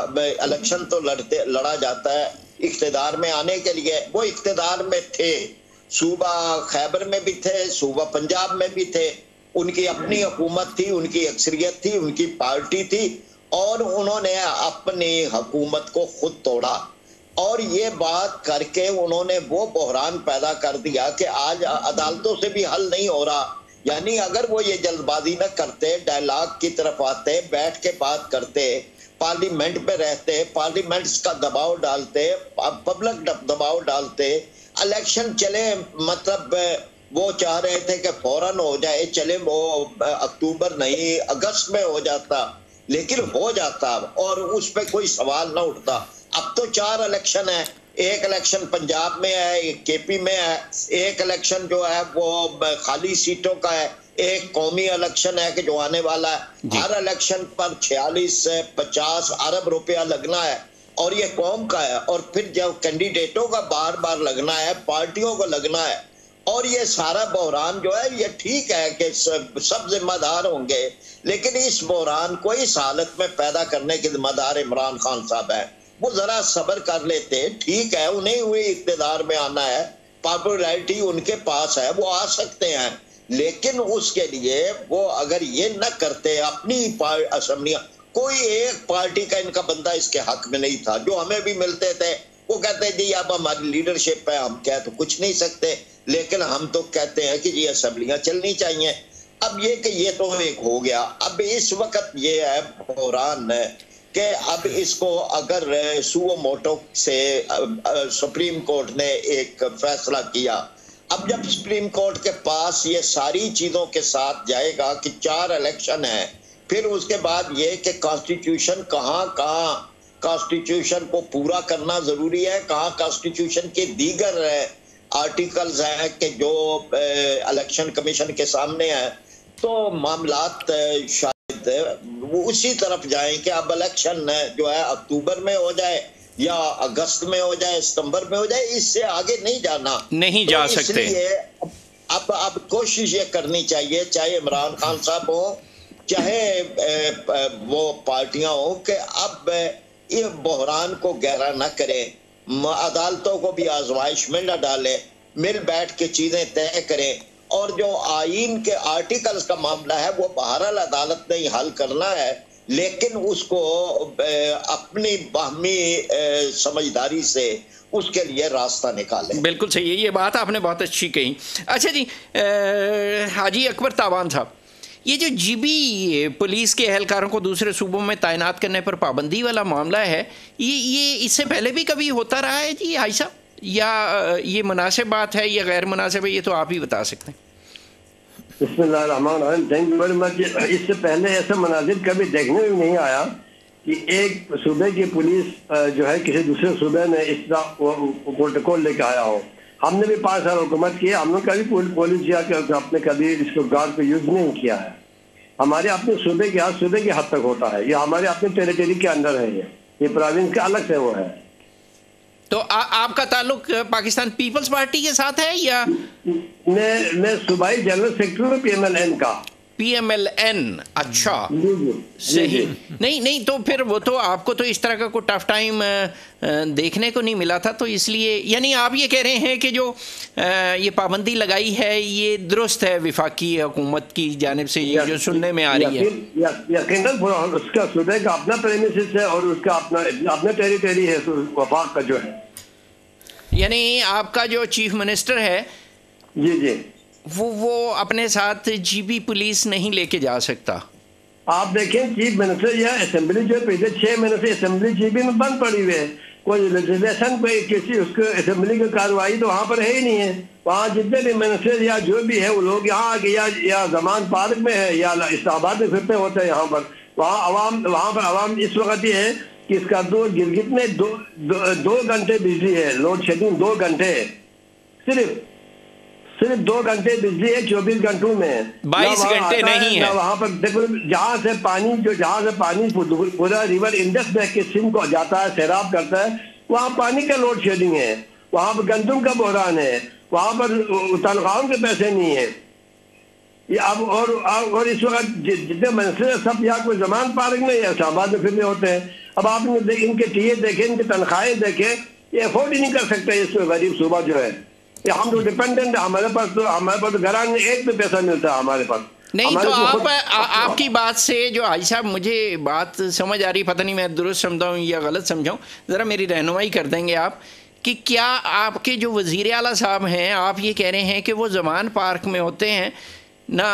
S2: الیکشن تو لڑتے لڑا جاتا ہے اقتدار میں آنے کے لیے. وہ اقتدار میں تھے، صوبہ خیبر میں بھی تھے، صوبہ پنجاب میں بھی تھے. ان کی اپنی حکومت تھی، ان کی اکثریت تھی، ان کی پارٹی تھی، اور انہوں نے اپنی حکومت کو خود توڑا. اور یہ بات کر کے انہوں نے وہ بحران پیدا کر دیا کہ آج عدالتوں سے بھی حل نہیں ہو رہا. یعنی اگر وہ یہ جلد بازی نہ کرتے، ڈائلاگ کی طرف آتے، بیٹھ کے بات کرتے، پارلیمنٹ پہ رہتے، پارلیمنٹ کا دباؤ ڈالتے، پبلک دباؤ ڈالتے، الیکشن چلے، مطلب وہ چاہ رہے تھے کہ فوراً ہو جائے، چلے وہ اکتوبر نہیں اگست میں ہو جاتا، لیکن ہو جاتا اور اس پہ کوئی سوال نہ اٹھتا. اب تو چار الیکشن ہیں. ایک الیکشن پنجاب میں ہے، ایک کے پی میں ہے، ایک الیکشن جو ہے وہ خالی سیٹوں کا ہے، ایک قومی الیکشن ہے کہ جو آنے والا ہے. ہر الیکشن پر چھیالیس سے پچاس ارب روپیہ لگنا ہے، اور یہ قوم کا ہے. اور پھر جب کینڈیڈیٹوں کا بار بار لگنا ہے، پارٹیوں کو لگنا ہے. اور یہ سارا بحران جو ہے، یہ ٹھیک ہے کہ سب ذمہ دار ہوں گے، لیکن اس بحران کو اس حالت میں پیدا کرنے کے ذمہ دار عمران خان صاحب ہیں. وہ ذرا صبر کر لیتے. ٹھیک ہے، انہیں ہوئے اقتدار میں آنا ہے، پاپولیرٹی ان کے پاس ہے، وہ آ سکتے ہیں، لیکن اس کے لیے وہ اگر یہ نہ کرتے، اپنی اسمبلیاں، کوئی ایک پارٹی کا ان کا بندہ اس کے حق میں نہیں تھا. جو ہمیں بھی ملتے تھے وہ کہتے جی اب ہماری لیڈرشپ ہے، ہم کہہ تو کچھ نہیں سکتے، لیکن ہم تو کہتے ہیں کہ یہ اسمبلیاں چلنی چاہیے. اب یہ کہ یہ تو ایک ہو گیا. اب اس وقت یہ ہے بحران ہے کہ اب اس کو اگر سو موٹو سے سپریم کورٹ نے ایک فیصلہ کیا، اب جب سپریم کورٹ کے پاس یہ ساری چیزوں کے ساتھ جائے گا کہ چار الیکشن ہیں، پھر اس کے بعد یہ کہ کانسٹیٹیوشن کہاں کہاں کانسٹیٹیوشن کو پورا کرنا ضروری ہے، کہاں کانسٹیٹیوشن کے دیگر آرٹیکلز ہیں کہ جو الیکشن کمیشن کے سامنے ہیں، تو معاملات شاید وہ اسی طرف جائیں کہ اب الیکشن جو ہے اکتوبر میں ہو جائے یا اگست میں ہو جائے، ستمبر میں ہو جائے، اس سے آگے نہیں جانا،
S1: نہیں جا سکتے.
S2: اس لیے اب اب کوشش یہ کرنی چاہیے، چاہے عمران خان صاحب ہوں، چاہے وہ پارٹیاں ہوں، کہ اب یہ بحران کو گہرا نہ کریں، عدالتوں کو بھی آزمائش میں نہ ڈالیں، مل بیٹھ کے چیزیں طے کریں. اور جو آئین کے آرٹیکلز کا معاملہ ہے وہ بہرحال عدالت نے ہی حل کرنا ہے، لیکن اس کو اپنی باہمی سمجھداری سے اس کے لیے راستہ نکالیں.
S1: بالکل صحیح ہے، یہ بات آپ نے بہت اچھی کہی. اچھا جی، حاجی اکبر تاوان صاحب، یہ جو جی بی پولیس کے اہلکاروں کو دوسرے صوبوں میں تعینات کرنے پر پابندی والا معاملہ ہے، یہ یہ اس سے پہلے بھی کبھی ہوتا رہا ہے جی حاجی صاحب، یا یہ مناسب بات ہے یا غیر مناسب ہے؟ یہ تو آپ ہی بتا سکتے ہیں.
S4: بسم اللہ الرحمن الرحیم. Thank you very much. اس سے پہلے ایسا مناظر کبھی دیکھنے میں نہیں آیا کہ ایک صوبے کی پولیس جو ہے کسی دوسرے صوبے میں اس طرح پروٹوکول لے کے آیا ہو. ہم نے بھی پانچ سال حکومت کی, ہم نے کبھی پولیس یا اپنے کبھی اس کو گارڈ کو یوز نہیں کیا ہے. ہمارے اپنے صوبے کے ہاتھ صوبے کی حد تک ہوتا ہے, یہ ہمارے اپنے ٹیریٹری کے اندر ہے, یہ یہ پروونس کا الگ سے وہ ہے.
S1: تو آپ کا تعلق پاکستان پیپلز پارٹی کے ساتھ ہے یا؟
S4: میں میں صوبائی جنرل سیکرٹری ہوں پی ایم ایل این کا.
S1: پی ایم ایل این, اچھا صحیح. نہیں نہیں تو پھر وہ تو آپ کو تو اس طرح کا کوئی ٹف ٹائم دیکھنے کو نہیں ملا تھا, تو اس لیے یعنی آپ یہ کہہ رہے ہیں کہ جو یہ پابندی لگائی ہے یہ درست ہے وفاقی حکومت کی جانب سے, یہ جو سننے میں آ رہی ہے؟
S4: یقیناً اس کا صوبے کا اپنا پریمیسس ہے اور اس کا اپنا اپنا ٹیریٹری ہے وفاق کا جو ہے.
S1: یعنی آپ کا جو چیف منسٹر ہے
S4: جی جی
S1: وہ وہ اپنے ساتھ جی بی پولیس نہیں لے کے جا سکتا.
S4: آپ دیکھیں چیف منسٹر یا اسمبلی جو پچھلے چھ مہینے سے اسمبلی جی بی میں بند پڑی ہوئی ہے, کوئی لیجسلیشن کوئی کسی اس کو اسمبلی کی کارروائی تو وہاں پر ہے ہی نہیں ہے. وہاں جتنے بھی منسٹر یا جو بھی ہے وہ لوگ یہاں آ کے یا یا زمان پارک میں ہے یا اسلام آباد میں پھرتے ہوتے ہیں یہاں پر. وہاں عوام وہاں پر عوام اس وقت یہ ہے کہ اس کا دو گلگت میں دو دو گھنٹے بجلی ہے, لوڈ شیڈنگ دو گھنٹے ہے, صرف صرف دو گھنٹے بجلی ہے چوبیس گھنٹوں میں,
S1: بائیس گھنٹے نہیں ہے.
S4: وہاں پر دیکھو جہاں سے پانی جو جہاں سے پانی پورا ریور انڈس بہ کے سندھ کو جاتا ہے سیراب کرتا ہے, وہاں پانی کا لوڈ شیڈنگ ہے, وہاں پر گندم کا بحران ہے, وہاں پر تنخواہوں کے پیسے نہیں ہے. اب اور اور اس وقت جتنے منسٹر ہیں سب یا کوئی زمان پارک میں یا اسلام آباد میں پھرنے ہوتے ہیں. اب آپ نے ان کے ٹی اے دیکھیں, ان کی تنخواہیں دیکھیں, یہ افورڈ ہی نہیں کر سکتے اس میں غریب صوبہ جو ہے. ہم تو ڈیپینڈنٹ, ہمارے پاس تو ہمارے پاس تو گھران میں ایک بھی پیسہ ملتا ہے ہمارے پاس
S1: نہیں. تو آپ آپ کی بات سے جو حاجی صاحب مجھے بات سمجھ آ رہی, پتہ نہیں میں درست سمجھا ہوں یا غلط سمجھاؤں, ذرا میری رہنمائی کر دیں گے آپ کہ کیا آپ کے جو وزیر اعلیٰ صاحب ہیں آپ یہ کہہ رہے ہیں کہ وہ زمان پارک میں ہوتے ہیں, نہ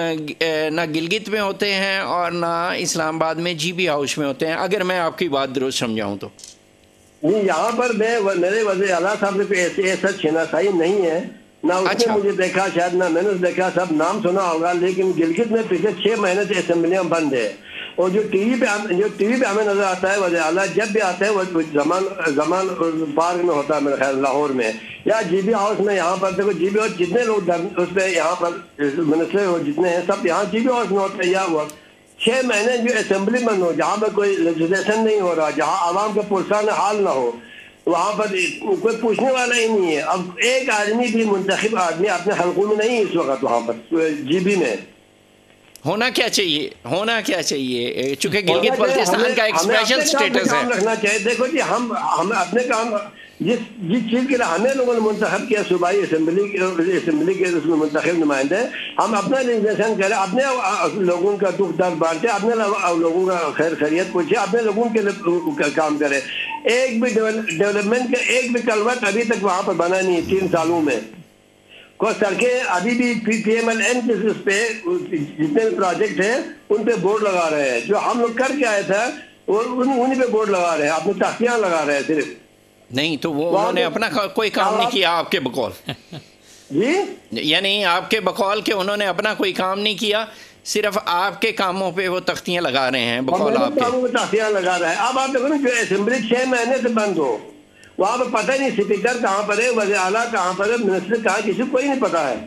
S1: نہ گلگت میں ہوتے ہیں اور نہ اسلام آباد میں جی بی ہاؤس میں ہوتے ہیں, اگر میں آپ کی بات درست سمجھاؤں تو؟
S4: نہیں, یہاں پر میں میرے وزیر اعلیٰ صاحب نے کوئی ایسی ایسا شناسائی نہیں ہے, نہ اس نے مجھے دیکھا, شاید نہ میں نے دیکھا, سب نام سنا ہوگا, لیکن گلگت میں پچھلے چھ مہینے سے اسمبلیاں بند ہے. اور جو ٹی وی پہ جو ٹی وی پہ ہمیں نظر آتا ہے وزیر اعلیٰ جب بھی آتے ہیں وہ زمان زمان پارک میں ہوتا ہے میرے خیال لاہور میں, یا جی بی ہاؤس میں. یہاں پر دیکھو جی بی ہاؤس جتنے لوگ اس پہ یہاں پر منسٹر جتنے ہیں سب یہاں جی بی ہاؤس میں ہوتے ہیں. یا وہ چھ مہینے جو اسمبلی بند ہو, جہاں پر کوئی لیجسلیشن نہیں ہو رہا, جہاں عوام کا پرسان حال نہ ہو, وہاں پر کوئی پوچھنے والا ہی نہیں ہے. اب ایک آدمی بھی منتخب آدمی اپنے حلقوں میں نہیں اس وقت وہاں پر جی بی میں.
S1: ہونا کیا چاہیے, ہونا کیا چاہیے, چونکہ گلگت بلتستان کا ایک اسپیشل سٹیٹس ہے.
S4: رکھنا چاہیے. دیکھو جی ہم ہم اپنے کام جس جس چیز کے لیے ہمیں لوگوں نے منتخب کیا صوبائی اسمبلی اسمبلی کے اس میں منتخب نمائندے, ہم اپنا لیجسلیشن کریں, اپنے لوگوں کا دکھ درد بانٹیں, اپنے لوگوں کا خیر خیریت پوچھیں, اپنے لوگوں کے لیے کام کریں. ایک بھی ڈیولپمنٹ کا ایک بھی کلوٹ ابھی تک وہاں پر بنا نہیں تین سالوں میں. کوئی سڑکیں ابھی بھی پی ایم ایل این کے اس پہ جتنے بھی پروجیکٹ ہیں ان پہ بورڈ لگا رہے ہیں. جو ہم لوگ کر کے آئے تھے انہیں پہ بورڈ لگا رہے ہیں, اپنی تختیاں لگا رہے ہیں صرف.
S1: نہیں تو وہ انہوں نے اپنا کوئی کام نہیں کیا آپ کے بقول
S4: جی,
S1: یعنی آپ کے بقول کہ انہوں نے اپنا کوئی کام نہیں کیا, صرف آپ کے کاموں پہ وہ تختیاں لگا رہے ہیں بقول آپ کے
S4: کاموں پہ تختیاں لگا رہے ہیں. اب آپ دیکھو نا جو اسمبلی چھ مہینے سے بند ہو, وہاں پہ پتہ نہیں اسپیکر کہاں پر ہے, وزیر اعلیٰ کہاں پر ہے, منسٹر کہاں, کسی کو ہی نہیں پتہ ہے.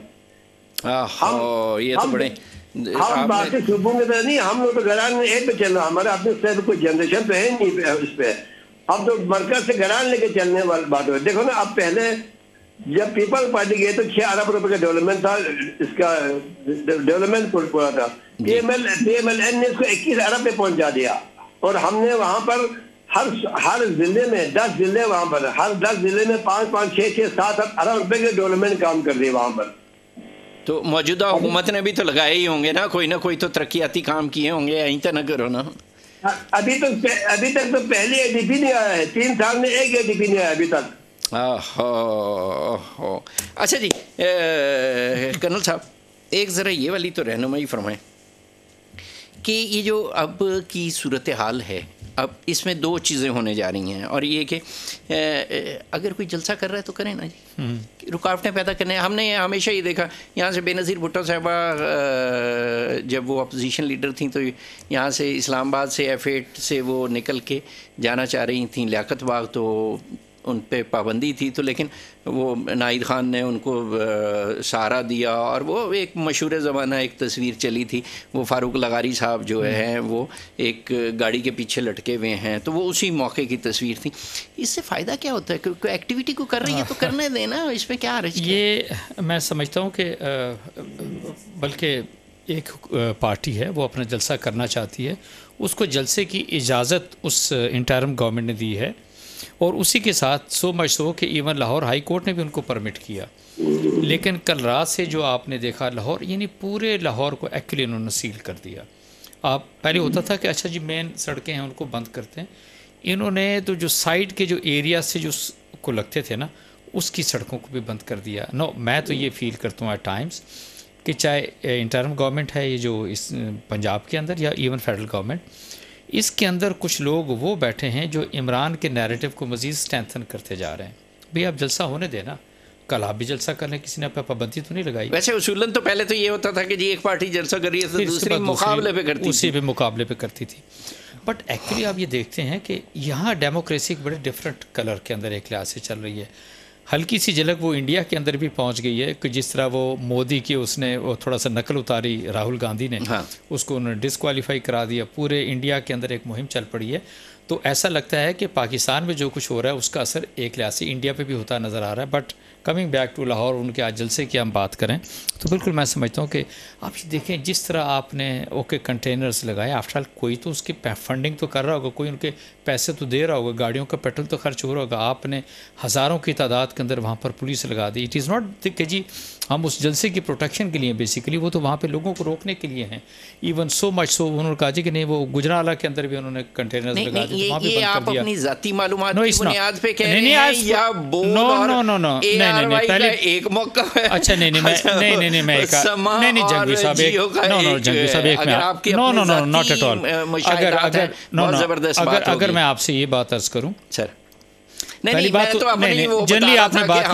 S1: یہ تو بڑے
S4: ہم باقی صوبوں میں تو نہیں, ہم لوگ تو گھران میں ایک پہ چل رہا, ہمارے اپنے سے کوئی جنریشن تو ہے نہیں اس پہ. اب تو مرکز سے گھران لے کے چلنے والی بات ہو. دیکھو نا اب پہلے جب پیپل پارٹی گئے تو چھ ارب روپے کا ڈیولپمنٹ تھا, اس کا ڈیولپمنٹ پورا تھا. P M L P M L N نے اس کو اکیس ارب پہ پہنچا دیا, اور ہم نے وہاں پر ہر ہر ضلع میں دس ضلع وہاں پر ہر دس ضلع میں پانچ پانچ چھ چھ سات ارب روپے کے ڈیولپمنٹ کام کر دیے وہاں پر.
S1: تو موجودہ حکومت نے بھی تو لگائے ہی ہوں گے نا, کوئی نہ کوئی تو ترقیاتی کام کیے ہوں گے, یہیں تو نہ کرو نا.
S4: ابھی تک ابھی تک تو پہلی اے ڈی پی نہیں آیا ہے, تین سال میں ایک اے ڈی پی نہیں آیا ابھی تک.
S1: اچھا جی کرنل صاحب, ایک ذرا یہ والی تو رہنمائی فرمائیں کہ یہ جو اب کی صورتحال ہے, اب اس میں دو چیزیں ہونے جا رہی ہیں, اور یہ کہ اگر کوئی جلسہ کر رہا ہے تو کریں نا جی, رکاوٹیں پیدا کرنے. ہم نے ہمیشہ یہ دیکھا یہاں سے بے نظیر بھٹو صاحبہ جب وہ اپوزیشن لیڈر تھیں تو یہاں سے اسلام آباد سے ایف ایٹ سے وہ نکل کے جانا چاہ رہی تھیں لیاقت باغ, تو ان پہ پابندی تھی, تو لیکن وہ نائد خان نے ان کو سہارا دیا, اور وہ ایک مشہور زمانہ ایک تصویر چلی تھی, وہ فاروق لغاری صاحب جو ہیں وہ ایک گاڑی کے پیچھے لٹکے ہوئے ہیں, تو وہ اسی موقع کی تصویر تھی. اس سے فائدہ کیا ہوتا ہے؟ کوئی ایکٹیویٹی کو کر رہی ہے تو کرنے دینا, اس پہ کیا حرج.
S3: یہ میں سمجھتا ہوں کہ بلکہ ایک پارٹی ہے وہ اپنا جلسہ کرنا چاہتی ہے, اس کو جلسے کی اجازت اس انٹرم گورنمنٹ نے دی ہے, اور اسی کے ساتھ سو مچ سو کہ ایون لاہور ہائی کورٹ نے بھی ان کو پرمٹ کیا. لیکن کل رات سے جو آپ نے دیکھا لاہور, یعنی پورے لاہور کو ایکچولی انہوں نے سیل کر دیا. آپ پہلے ہوتا تھا کہ اچھا جی مین سڑکیں ہیں ان کو بند کرتے ہیں, انہوں نے تو جو سائڈ کے جو ایریا سے جو کو لگتے تھے نا اس کی سڑکوں کو بھی بند کر دیا. نو میں تو یہ فیل کرتا ہوں ایٹ ٹائمس کہ چاہے انٹرم گورنمنٹ ہے یہ جو اس پنجاب کے اندر یا ایون فیڈرل گورنمنٹ, اس کے اندر کچھ لوگ وہ بیٹھے ہیں جو عمران کے نیریٹو کو مزید اسٹرینتھن کرتے جا رہے ہیں. بھئی آپ جلسہ ہونے دینا, کل آپ بھی جلسہ کر لیں, کسی نے آپ پابندی تو نہیں لگائی.
S1: ویسے اصولاً تو پہلے تو یہ ہوتا تھا کہ جی ایک پارٹی جلسہ کر رہی ہے تو دوسری مقابلے پہ کرتی تھی,
S3: اسی پہ مقابلے پہ کرتی تھی. بٹ ایکچولی آپ یہ دیکھتے ہیں کہ یہاں ڈیموکریسی ایک بڑے ڈفرینٹ کلر کے اندر ایک لحاظ سے چل رہی ہے. ہلکی سی جھلک وہ انڈیا کے اندر بھی پہنچ گئی ہے کہ جس طرح وہ مودی کی اس نے وہ تھوڑا سا نقل اتاری راہل گاندھی نے, ہاں. اس کو انہوں نے ڈسکوالیفائی کرا دیا. پورے انڈیا کے اندر ایک مہم چل پڑی ہے. تو ایسا لگتا ہے کہ پاکستان میں جو کچھ ہو رہا ہے اس کا اثر ایک لحاظ سے انڈیا پہ بھی ہوتا نظر آ رہا ہے. But coming back to Lahore, ان کے آج جلسے کی ہم بات کریں تو بالکل میں سمجھتا ہوں کہ آپ دیکھیں جس طرح آپ نے اوکے کنٹینرز لگائے, آفٹر آل کوئی تو اس کی فنڈنگ تو کر رہا ہوگا, کوئی ان کے پیسے تو دے رہا ہوگا, گاڑیوں کا پیٹرول تو خرچ ہو رہا ہوگا. آپ نے ہزاروں کی تعداد کے اندر وہاں پر پولیس لگا دی. اٹ از ناٹ کہ جی ہم اس جلسے کی پروٹیکشن کے لیے, بیسیکلی وہ تو وہاں پہ لوگوں کو روکنے کے لیے ہیں. ایون سو مچ سو انہوں نے کہا جی کہ نہیں وہ گجرانوالہ کے اندر بھی انہوں نے کنٹینرز لگا دیے, وہاں پہ بند کر دیا.
S1: اپنی ذاتی معلومات کی بنیاد پہ کہہ رہے ہیں یا بول اور اے آر وائی کا ایک موقع ہے.
S3: اچھا نہیں نہیں نہیں نہیں نہیں میں ایک نہیں نہیں جنگی صاحب ایک نو نو جنگی صاحب ایک میں نو نو نو ناٹ ایٹ آل. اگر اگر نو نو اگر اگر میں آپ سے یہ بات عرض کروں سر, پہلی بات تو نہیں جنرلی آپ نے بات کی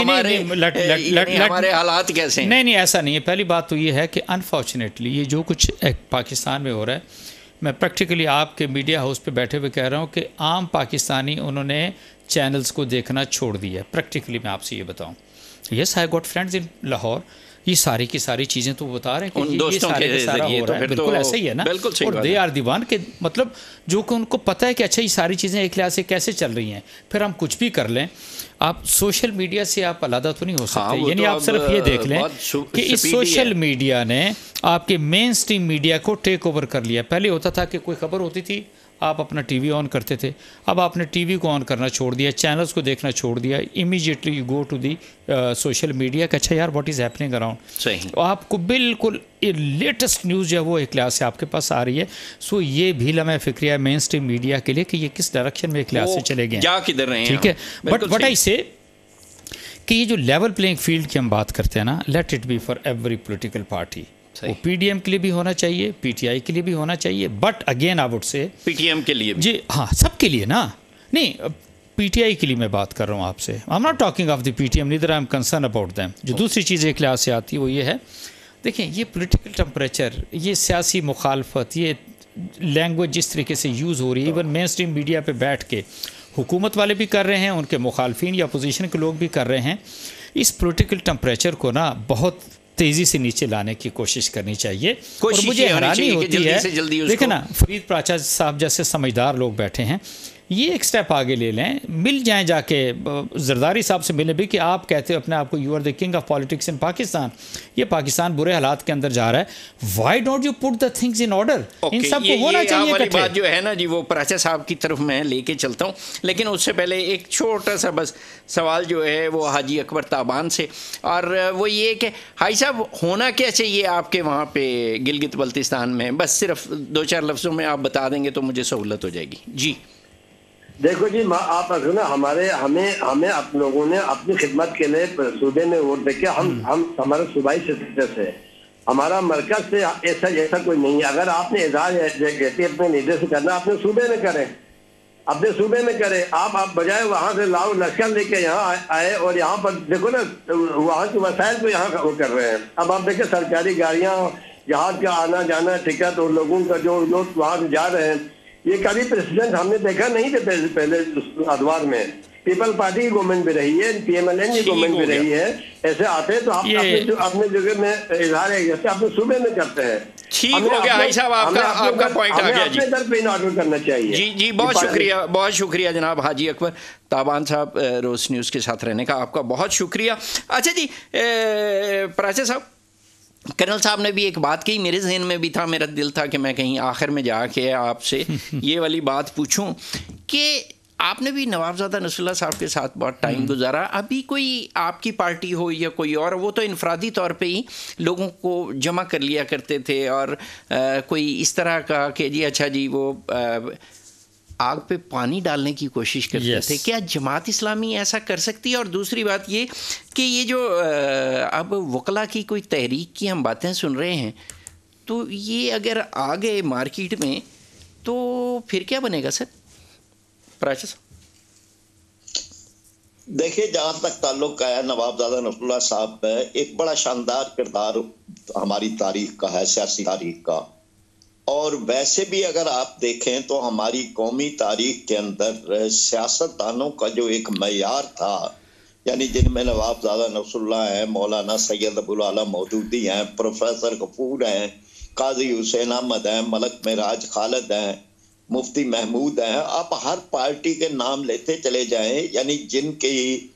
S3: نہیں
S1: ہمارے حالات کیسے ہیں,
S3: نہیں نہیں ایسا نہیں ہے. پہلی بات تو یہ ہے کہ انفارچونیٹلی یہ جو کچھ پاکستان میں ہو رہا ہے, میں پریکٹیکلی آپ کے میڈیا ہاؤس پہ بیٹھے ہوئے کہہ رہا ہوں کہ عام پاکستانی انہوں نے چینلز کو دیکھنا چھوڑ دیا ہے. پریکٹیکلی میں آپ سے یہ بتاؤں, yes I got friends in Lahore, یہ ساری کی ساری چیزیں تو بتا رہے ہیں کہ یہ سارے کا سارا ہو رہا ہے. بالکل ایسا ہی ہے نا, اور دے آر دی ون کہ مطلب جو کہ ان کو پتہ ہے کہ اچھا یہ ساری چیزیں ایک لحاظ سے کیسے چل رہی ہیں, پھر ہم کچھ بھی کر لیں. آپ سوشل میڈیا سے آپ علیحدہ تو نہیں ہو سکتے, یعنی آپ صرف یہ دیکھ لیں کہ اس سوشل میڈیا نے آپ کے مین سٹریم میڈیا کو ٹیک اوور کر لیا. پہلے ہوتا تھا کہ کوئی خبر ہوتی تھی آپ اپنا ٹی وی آن کرتے تھے, اب آپ نے ٹی وی کو آن کرنا چھوڑ دیا, چینلز کو دیکھنا چھوڑ دیا, immediately you go to the social media کہ اچھا یار واٹ از ہیپننگ اراؤنڈ.
S1: صحیح,
S3: آپ کو بالکل لیٹسٹ نیوز جو ہے وہ ایک لحاظ سے آپ کے پاس آ رہی ہے. سو یہ بھی لمحہ فکریہ ہے مین اسٹریم میڈیا کے لیے کہ یہ کس ڈائریکشن میں ایک لحاظ سے چلے گئے
S1: جا کدھر رہے ہیں.
S3: ٹھیک ہے, بٹ وٹ آئی سے کہ یہ جو لیول پلینگ فیلڈ کی ہم بات کرتے ہیں نا, let it be for every political party. وہ پی ڈی ایم کے لیے بھی ہونا چاہیے, پی ٹی آئی کے لیے بھی ہونا چاہیے, but again I would say
S1: P T M کے لیے
S3: جی ہاں سب کے لیے نا. نہیں پی ٹی آئی کے لیے میں بات کر رہا ہوں آپ سے, I am not talking of the P T M, neither I am concern about them. جو دوسری چیز ایک لحاظ سے آتی ہے وہ یہ ہے, دیکھیں یہ پولیٹیکل ٹمپریچر, یہ سیاسی مخالفت, یہ لینگویج جس طریقے سے یوز ہو رہی ہے, ایون مین اسٹریم میڈیا پہ بیٹھ کے حکومت والے بھی کر رہے ہیں, ان کے مخالفین یا اپوزیشن کے لوگ بھی کر رہے ہیں. اس پولیٹیکل ٹمپریچر کو نا بہت تیزی سے نیچے لانے کی کوشش کرنی چاہیے. اور مجھے حیرانی ہوتی ہے, دیکھیں نا فرید پراچا صاحب جیسے سمجھدار لوگ بیٹھے ہیں, یہ ایک سٹیپ آگے لے لیں, مل جائیں جا کے زرداری صاحب سے ملیں بھی کہ آپ کہتے ہو اپنے آپ کو you are the king of politics in Pakistan, یہ پاکستان برے حالات کے اندر جا رہا ہے, why don't you put the things in order. ان سب کو ہونا چاہیے اکٹھے.
S1: بات جو ہے نا جی وہ پراچا صاحب کی طرف میں لے کے چلتا ہوں, لیکن اس سے پہلے ایک چھوٹا سا بس سوال جو ہے وہ حاجی اکبر تابان سے, اور وہ یہ کہ حاجی صاحب ہونا کیا چاہیے آپ کے وہاں پہ گلگت بلتستان میں, بس صرف دو چار لفظوں میں آپ بتا دیں گے تو مجھے سہولت ہو جائے گی. جی
S4: دیکھو جی آپ نا ہمارے ہمیں ہمیں آپ لوگوں نے اپنی خدمت کے لیے صوبے میں ووٹ دے کے ہم ہم ہمارا صوبائی سٹیٹس ہے, ہمارا مرکز سے ایسا جیسا کوئی نہیں ہے. اگر آپ نے اظہار اپنے لیڈر سے کرنا اپنے صوبے میں کریں, اپنے صوبے میں کرے. آپ آپ بجائے وہاں سے لاؤ لشکر لے کے یہاں آئے اور یہاں پر دیکھو نا وہاں کے وسائل تو یہاں وہ کر رہے ہیں. اب آپ دیکھیں سرکاری گاڑیاں جہاز کا آنا جانا ٹکٹ اور لوگوں کا جو لوگ وہاں سے جا رہے ہیں, یہ کبھی پریسیڈنٹ ہم نے دیکھا نہیں تھے پہلے پہلے ادوار میں. پیپل پارٹی کی گورنمنٹ بھی رہی ہے, پی ایم ایل این کی گورنمنٹ بھی رہی ہے. ایسے آتے تو آپ اپنے جگہ میں اظہار ہے جیسے اپنے صوبے میں کرتے ہیں.
S1: ٹھیک ہو گیا حاجی صاحب, آپ کا آپ کا پوائنٹ آ گیا جی.
S4: اپنے در پہ انارڈر کرنا چاہیے.
S1: جی جی بہت شکریہ بہت شکریہ جناب حاجی اکبر تابان صاحب روز نیوز کے ساتھ رہنے کا, آپ کا بہت شکریہ. اچھا جی پراچے صاحب, کرنل صاحب نے بھی ایک بات کہی, میرے ذہن میں بھی تھا, میرا دل تھا کہ میں کہیں آخر میں جا کے آپ سے یہ والی بات پوچھوں کہ آپ نے بھی نوابزادہ نصر اللہ صاحب کے ساتھ بہت ٹائم گزارا. ابھی کوئی آپ کی پارٹی ہو یا کوئی اور, وہ تو انفرادی طور پہ ہی لوگوں کو جمع کر لیا کرتے تھے اور کوئی اس طرح کا کہ جی اچھا جی وہ آگ پہ پانی ڈالنے کی کوشش کرتے yes. تھے. کیا جماعت اسلامی ایسا کر سکتی ہے؟ اور دوسری بات یہ کہ یہ جو اب وکلا کی کوئی تحریک کی ہم باتیں سن رہے ہیں, تو یہ اگر آ گئے مارکیٹ میں تو پھر کیا بنے گا سر؟ پراچس
S2: دیکھیے, جہاں تک تعلق ہے نوابزادہ نصر اللہ صاحب ایک بڑا شاندار کردار ہماری تاریخ کا ہے, سیاسی تاریخ کا. اور ویسے بھی اگر آپ دیکھیں تو ہماری قومی تاریخ کے اندر سیاست دانوں کا جو ایک معیار تھا, یعنی جن میں نوابزادہ نصر اللہ ہیں, مولانا سید ابو الاعلیٰ مودودی ہیں, پروفیسر غفور ہیں, قاضی حسین احمد ہیں, ملک معراج خالد ہیں, مفتی محمود ہیں, آپ ہر پارٹی کے نام لیتے چلے جائیں, یعنی جن کی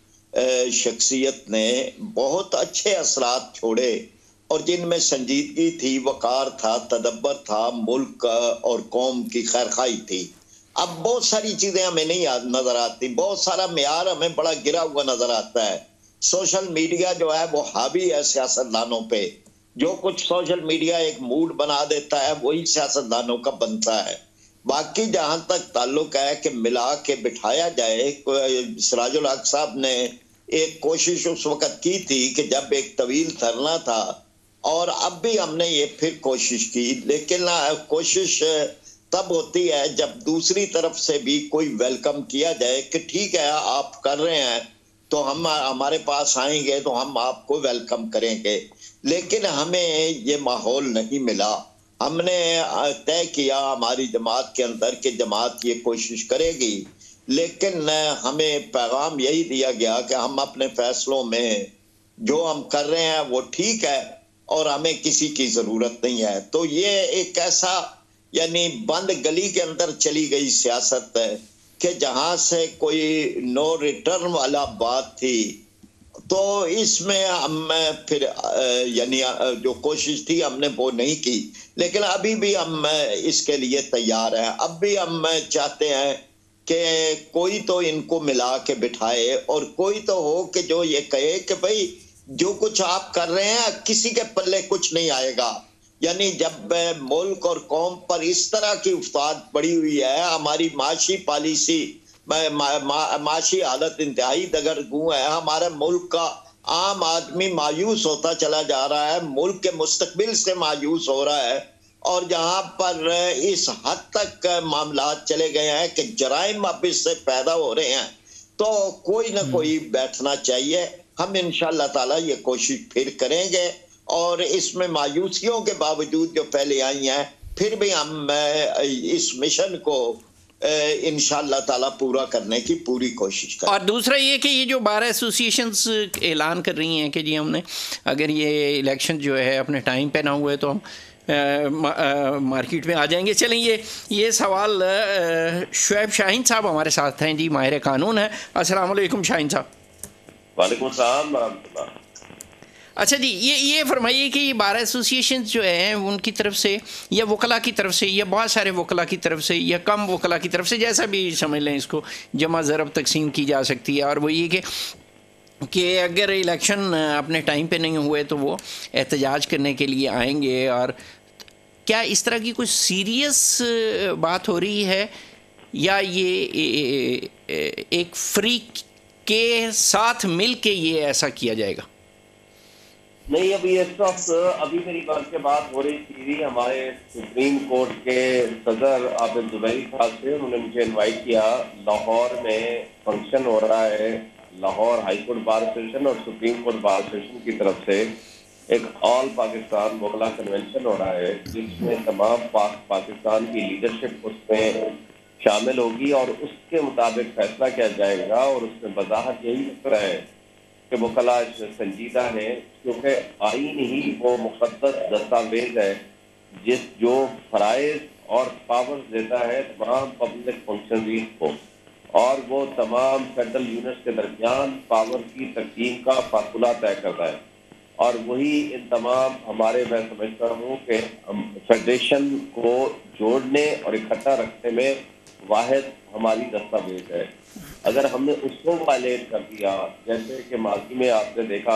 S2: شخصیت نے بہت اچھے اثرات چھوڑے اور جن میں سنجیدگی تھی, وقار تھا, تدبر تھا, ملک اور قوم کی خیرخواہی تھی. اب بہت ساری چیزیں ہمیں نہیں نظر آتی, بہت سارا معیار ہمیں بڑا گرا ہوا نظر آتا ہے. سوشل میڈیا جو ہے وہ حاوی ہے سیاست دانوں پہ, جو کچھ سوشل میڈیا ایک موڈ بنا دیتا ہے وہی سیاست دانوں کا بنتا ہے. باقی جہاں تک تعلق ہے کہ ملا کے بٹھایا جائے, سراج الحق صاحب نے ایک کوشش اس وقت کی تھی کہ جب ایک طویل دھرنا تھا, اور اب بھی ہم نے یہ پھر کوشش کی, لیکن کوشش تب ہوتی ہے جب دوسری طرف سے بھی کوئی ویلکم کیا جائے کہ ٹھیک ہے آپ کر رہے ہیں تو ہم ہمارے پاس آئیں گے تو ہم آپ کو ویلکم کریں گے. لیکن ہمیں یہ ماحول نہیں ملا. ہم نے طے کیا ہماری جماعت کے اندر کہ جماعت یہ کوشش کرے گی, لیکن ہمیں پیغام یہی دیا گیا کہ ہم اپنے فیصلوں میں جو ہم کر رہے ہیں وہ ٹھیک ہے اور ہمیں کسی کی ضرورت نہیں ہے. تو یہ ایک ایسا یعنی بند گلی کے اندر چلی گئی سیاست ہے کہ جہاں سے کوئی نو ریٹرن والا بات تھی, تو اس میں ہم پھر یعنی جو کوشش تھی ہم نے وہ نہیں کی. لیکن ابھی بھی ہم اس کے لیے تیار ہیں. اب بھی ہم چاہتے ہیں کہ کوئی تو ان کو ملا کے بٹھائے, اور کوئی تو ہو کہ جو یہ کہے کہ بھئی جو کچھ آپ کر رہے ہیں کسی کے پلے کچھ نہیں آئے گا. یعنی جب ملک اور قوم پر اس طرح کی افساد پڑی ہوئی ہے, ہماری معاشی پالیسی معاشی حالت انتہائی دگرگوں ہے, ہمارے ملک کا عام آدمی مایوس ہوتا چلا جا رہا ہے, ملک کے مستقبل سے مایوس ہو رہا ہے, اور جہاں پر اس حد تک معاملات چلے گئے ہیں کہ جرائم اب اس سے پیدا ہو رہے ہیں, تو کوئی نہ کوئی بیٹھنا چاہیے. ہم انشاءاللہ تعالی یہ کوشش پھر کریں گے, اور اس میں مایوسیوں کے باوجود جو پہلے آئی ہیں پھر بھی ہم اس مشن کو انشاءاللہ تعالی پورا کرنے کی پوری کوشش کریں.
S1: اور دوسرا یہ کہ یہ جو بار ایسوسیشنز اعلان کر رہی ہیں کہ جی ہم نے اگر یہ الیکشن جو ہے اپنے ٹائم پہ نہ ہوئے تو ہم مارکیٹ میں آ جائیں گے. چلیں یہ یہ سوال شعیب شاہین صاحب ہمارے ساتھ ہیں جی, ماہر قانون ہے. السلام علیکم شاہین صاحب.
S5: وعلیکم السلام ورحمۃ اللہ.
S1: اچھا جی, یہ یہ فرمائیے کہ یہ بار ایسوسیشن جو ہیں ان کی طرف سے یا وکلا کی طرف سے یا بہت سارے وکلا کی طرف سے یا کم وکلا کی طرف سے, جیسا بھی سمجھ لیں اس کو, جمع ضرب تقسیم کی جا سکتی ہے, اور وہ یہ کہ کہ اگر الیکشن اپنے ٹائم پہ نہیں ہوئے تو وہ احتجاج کرنے کے لیے آئیں گے. اور کیا اس طرح کی کوئی سیریس بات ہو رہی ہے, یا یہ ایک فری کے ساتھ مل کے یہ ایسا کیا جائے گا؟
S5: نہیں ابھی اس وقت ابھی میری بات کے بات ہو رہی تھی ہمارے سپریم کورٹ کے صدر عابد زبیری صاحب سے. انہوں نے مجھے انوائٹ کیا. لاہور میں فنکشن ہو رہا ہے Lahore high court bar association اور سپریم کورٹ بار ایسوسیشن کی طرف سے ایک آل پاکستان وکلا کنونشن ہو رہا ہے جس میں تمام پاک پاکستان کی لیڈرشپ اس میں شامل ہوگی اور اس کے مطابق فیصلہ کیا جائے گا. اور اس میں وضاحت یہی نظر ہے کہ وکلا سنجیدہ ہیں کیونکہ آئین ہی وہ مقدس دستاویز ہے جس جو فرائض اور پاورز دیتا ہے تمام پبلک فنکشنریز کو اور وہ تمام فیڈرل یونٹس کے درمیان پاور کی تقسیم کا فاصلہ طے کرتا ہے. اور وہی ان تمام ہمارے میں سمجھتا ہوں کہ فیڈریشن کو جوڑنے اور اکٹھا رکھنے میں واحد ہماری دستاویز ہے. اگر ہم نے اس کو وائلیٹ کر دیا جیسے کہ ماضی میں آپ نے دیکھا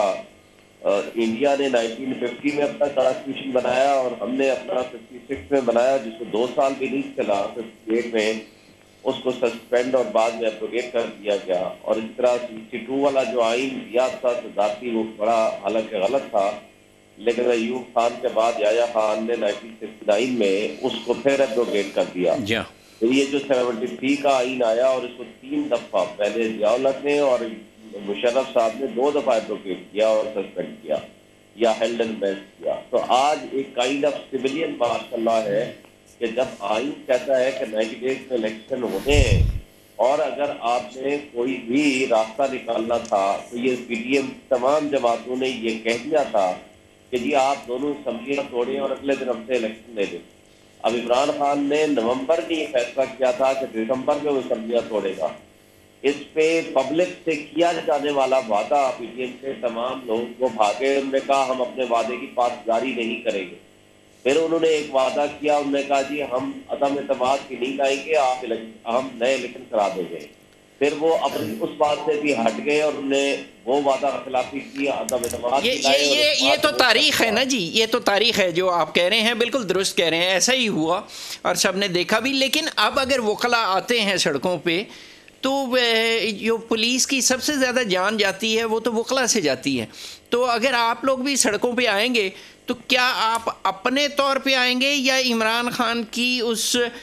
S5: انڈیا نے نائنٹین ففٹی میں اپنا کانسٹیٹیوشن بنایا اور ہم نے اپنا ففٹی سکس میں بنایا جس کو دو سال بھی نہیں چلا. ففٹی ایٹ میں اس کو سسپینڈ اور بعد میں اپروگیٹ کر دیا گیا. اور اس طرح سکسٹی ٹو والا جو آئین ریاض تھا صدارتی وہ بڑا حالانکہ غلط تھا لیکن ایوب خان کے بعد یحییٰ خان نے نائنٹین سکسٹی نائن میں اس کو پھر اپروگیٹ کر دیا. پھر یہ جو سیونٹی تھری کا آئین آیا اور اس کو تین دفعہ پہلے ضیاء الحق نے اور مشرف صاحب نے دو دفعہ اپروگیٹ کیا اور سسپینڈ کیا یا ہیلڈ اینڈ بیس کیا. تو آج ایک کائنڈ آف سویلین ماشاء اللہ ہے کہ جب آئین کہتا ہے کہ نائنٹی ڈیز میں الیکشن ہونے ہیں اور اگر آپ نے کوئی بھی راستہ نکالنا تھا تو یہ پی ٹی ایم تمام جماعتوں نے یہ کہہ دیا تھا کہ جی آپ دونوں اسمبلیاں توڑیں اور اگلے دن ہم سے الیکشن لے لیں. اب عمران خان نے نومبر میں یہ فیصلہ کیا تھا کہ دسمبر میں وہ اسمبلیاں توڑے گا. اس پہ پبلک سے کیا جانے والا وعدہ پی ٹی ایم سے تمام لوگ وہ بھاگے. انہوں نے کہا ہم اپنے وعدے کی پاسداری نہیں کریں گے. پھر انہوں نے ایک وعدہ کیا انہوں نے کہا جی ہم عدم اعتماد کی نہیں لائیں گے آپ ہم نئے الیکشن کرا دیں گے. پھر وہ اپنی اس بات سے بھی ہٹ گئے اور انہوں نے وہ وعدہ خلافی کی عدم اعتماد
S1: یہ یہ یہ تو تاریخ ہے نا جی. یہ تو تاریخ ہے جو آپ کہہ رہے ہیں بالکل درست کہہ رہے ہیں. ایسا ہی ہوا اور سب نے دیکھا بھی. لیکن اب اگر وکلا آتے ہیں سڑکوں پہ تو جو پولیس کی سب سے زیادہ جان جاتی ہے وہ تو وکلا سے جاتی ہے. تو اگر آپ لوگ بھی سڑکوں پہ آئیں گے تو کیا آپ اپنے طور پہ آئیں گے یا عمران خان کی اس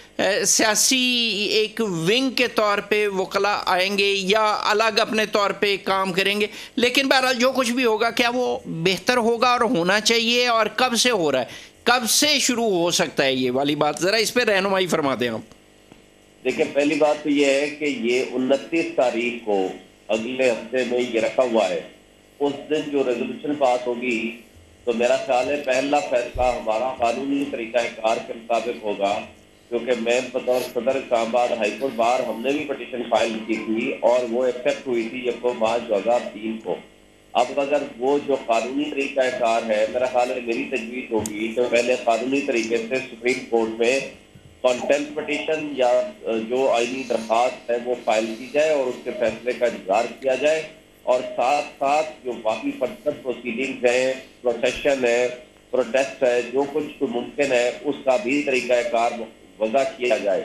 S1: سیاسی ایک ونگ کے طور پہ وکلا آئیں گے یا الگ اپنے طور پہ کام کریں گے؟ لیکن بہرحال جو کچھ بھی ہوگا کیا وہ بہتر ہوگا اور ہونا چاہیے اور کب سے ہو رہا ہے, کب سے شروع ہو سکتا ہے یہ والی بات, ذرا اس پہ رہنمائی فرما دیں آپ.
S5: دیکھیں پہلی بات تو یہ ہے کہ یہ انتیس تاریخ کو اگلے ہفتے میں یہ رکھا ہوا ہے. اس دن جو ریزولوشن پاس ہوگی تو میرا خیال ہے پہلا فیصلہ ہمارا قانونی طریقہ کار کے مطابق ہوگا کیونکہ میں بطور صدر اسلام آباد ہائی کورٹ بار ہم نے بھی پٹیشن فائل کی تھی اور وہ ایکسیپٹ ہوئی تھی یکم مارچ دو ہزار تین کو. اب اگر وہ جو قانونی طریقہ کار ہے میرا خیال ہے میری تجویز ہوگی تو پہلے قانونی طریقے سے سپریم کورٹ میں کانٹیمپٹ پٹیشن یا جو آئینی درخواست ہے وہ فائل کی جائے اور اس کے فیصلے کا انتظار کیا جائے اور ساتھ ساتھ جو باقی فردر پروسیڈنگز ہیں, پروسیشن ہے, پروٹیسٹ ہے, جو کچھ ممکن ہے اس کا بھی طریقہ کار وضع کیا جائے.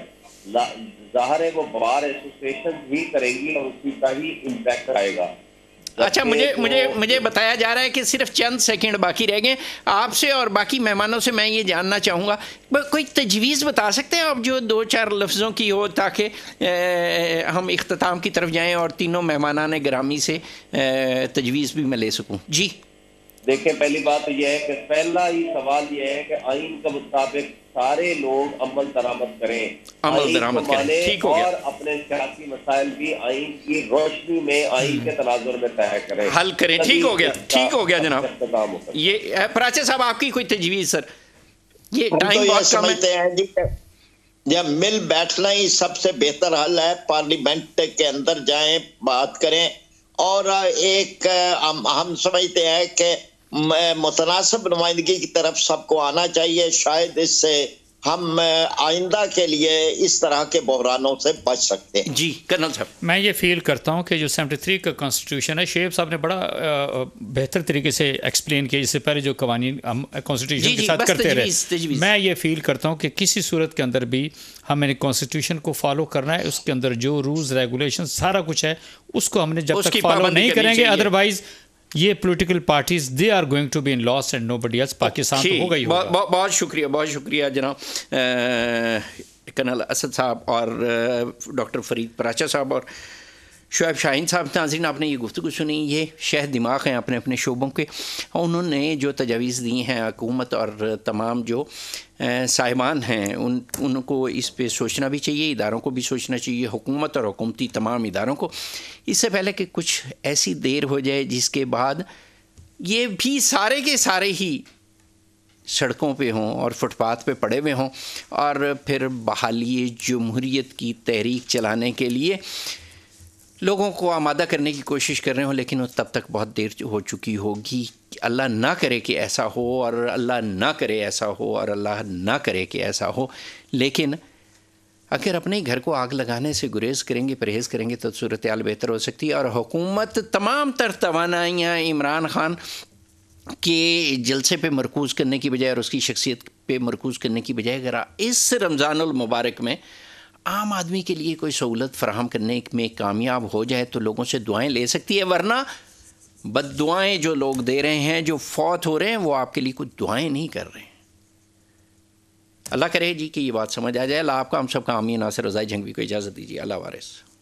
S5: ظاہر ہے وہ بار ایسوسیشن بھی کریں گی اور اسی کا ہی امپیکٹ آئے گا.
S1: اچھا مجھے مجھے مجھے بتایا جا رہا ہے کہ صرف چند سیکنڈ باقی رہ گئے. آپ سے اور باقی مہمانوں سے میں یہ جاننا چاہوں گا کوئی تجویز بتا سکتے ہیں آپ جو دو چار لفظوں کی ہو تاکہ ہم اختتام کی طرف جائیں اور تینوں مہمانان گرامی سے تجویز بھی میں لے سکوں. جی
S5: دیکھیں پہلی بات یہ ہے کہ پہلا ہی سوال یہ ہے کہ آئین کے مطابق سارے لوگ عمل درآمد کریں,
S1: عمل درآمد کریں, ٹھیک ہو گیا, اور
S5: اپنے سیاسی مسائل بھی آئین کی روشنی میں آئین کے تناظر میں طے کریں,
S1: حل کریں. ٹھیک ہو گیا, ٹھیک ہو گیا جناب. یہ پراچے صاحب آپ کی کوئی تجویز سر؟ یہ ٹائم بہت کم ہے.
S2: جب مل بیٹھنا ہی سب سے بہتر حل ہے, پارلیمنٹ کے اندر جائیں بات کریں اور ایک ہم سمجھتے ہیں کہ متناسب نمائندگی کی طرف سب کو آنا چاہیے. شاید اس سے ہم آئندہ کے لیے اس طرح کے بحرانوں سے بچ سکتے ہیں.
S1: جی کرنل صاحب,
S3: میں یہ فیل کرتا ہوں کہ جو سیونٹی تھری کا کانسٹیٹیوشن ہے, شعیب صاحب نے بڑا بہتر طریقے سے ایکسپلین کیا. اس سے پہلے جو قوانین ہم کانسٹیٹیوشن کے ساتھ کرتے رہے, میں یہ فیل کرتا ہوں کہ کسی صورت کے اندر بھی ہمیں کانسٹیٹیوشن کو فالو کرنا ہے. اس کے اندر جو رولز ریگولیشن سارا کچھ ہے اس کو ہم نے جب تک فالو نہیں کریں گے ادروائز یہ political parties they are going to be in loss and nobody else. Pakistan تو ہوگا ہی ہوگا.
S1: بہت شکریہ بہت شکریہ جناب کرنل اسد صاحب اور ڈاکٹر فرید پراچا صاحب اور شعیب شاہین صاحب. ناظرین آپ نے یہ گفتگو سنی, یہ شہ دماغ ہیں اپنے اپنے شعبوں کے. انہوں نے جو تجاویز دی ہیں حکومت اور تمام جو صاحبان ہیں ان ان کو اس پہ سوچنا بھی چاہیے, اداروں کو بھی سوچنا چاہیے, حکومت اور حکومتی تمام اداروں کو, اس سے پہلے کہ کچھ ایسی دیر ہو جائے جس کے بعد یہ بھی سارے کے سارے ہی سڑکوں پہ ہوں اور فٹ پاتھ پہ پڑے ہوئے ہوں اور پھر بحالی جمہوریت کی تحریک چلانے کے لیے لوگوں کو آمادہ کرنے کی کوشش کر رہے ہوں, لیکن وہ تب تک بہت دیر ہو چکی ہوگی. اللہ نہ کرے کہ ایسا ہو اور اللہ نہ کرے ایسا ہو اور اللہ نہ کرے کہ ایسا ہو. لیکن اگر اپنے گھر کو آگ لگانے سے گریز کریں گے, پرہیز کریں گے تو صورتحال بہتر ہو سکتی ہے. اور حکومت تمام تر توانائیاں عمران خان کے جلسے پہ مرکوز کرنے کی بجائے اور اس کی شخصیت پہ مرکوز کرنے کی بجائے اگر اس رمضان المبارک میں عام آدمی کے لیے کوئی سہولت فراہم کرنے میں کامیاب ہو جائے تو لوگوں سے دعائیں لے سکتی ہے, ورنہ بد دعائیں جو لوگ دے رہے ہیں, جو فوت ہو رہے ہیں, وہ آپ کے لیے کوئی دعائیں نہیں کر رہے ہیں. اللہ کرے جی کہ یہ بات سمجھ آ جائے. اللہ آپ کا ہم سب کا آمین. ناصر رضائی جھنگوی کو اجازت دیجیے. اللہ وارث.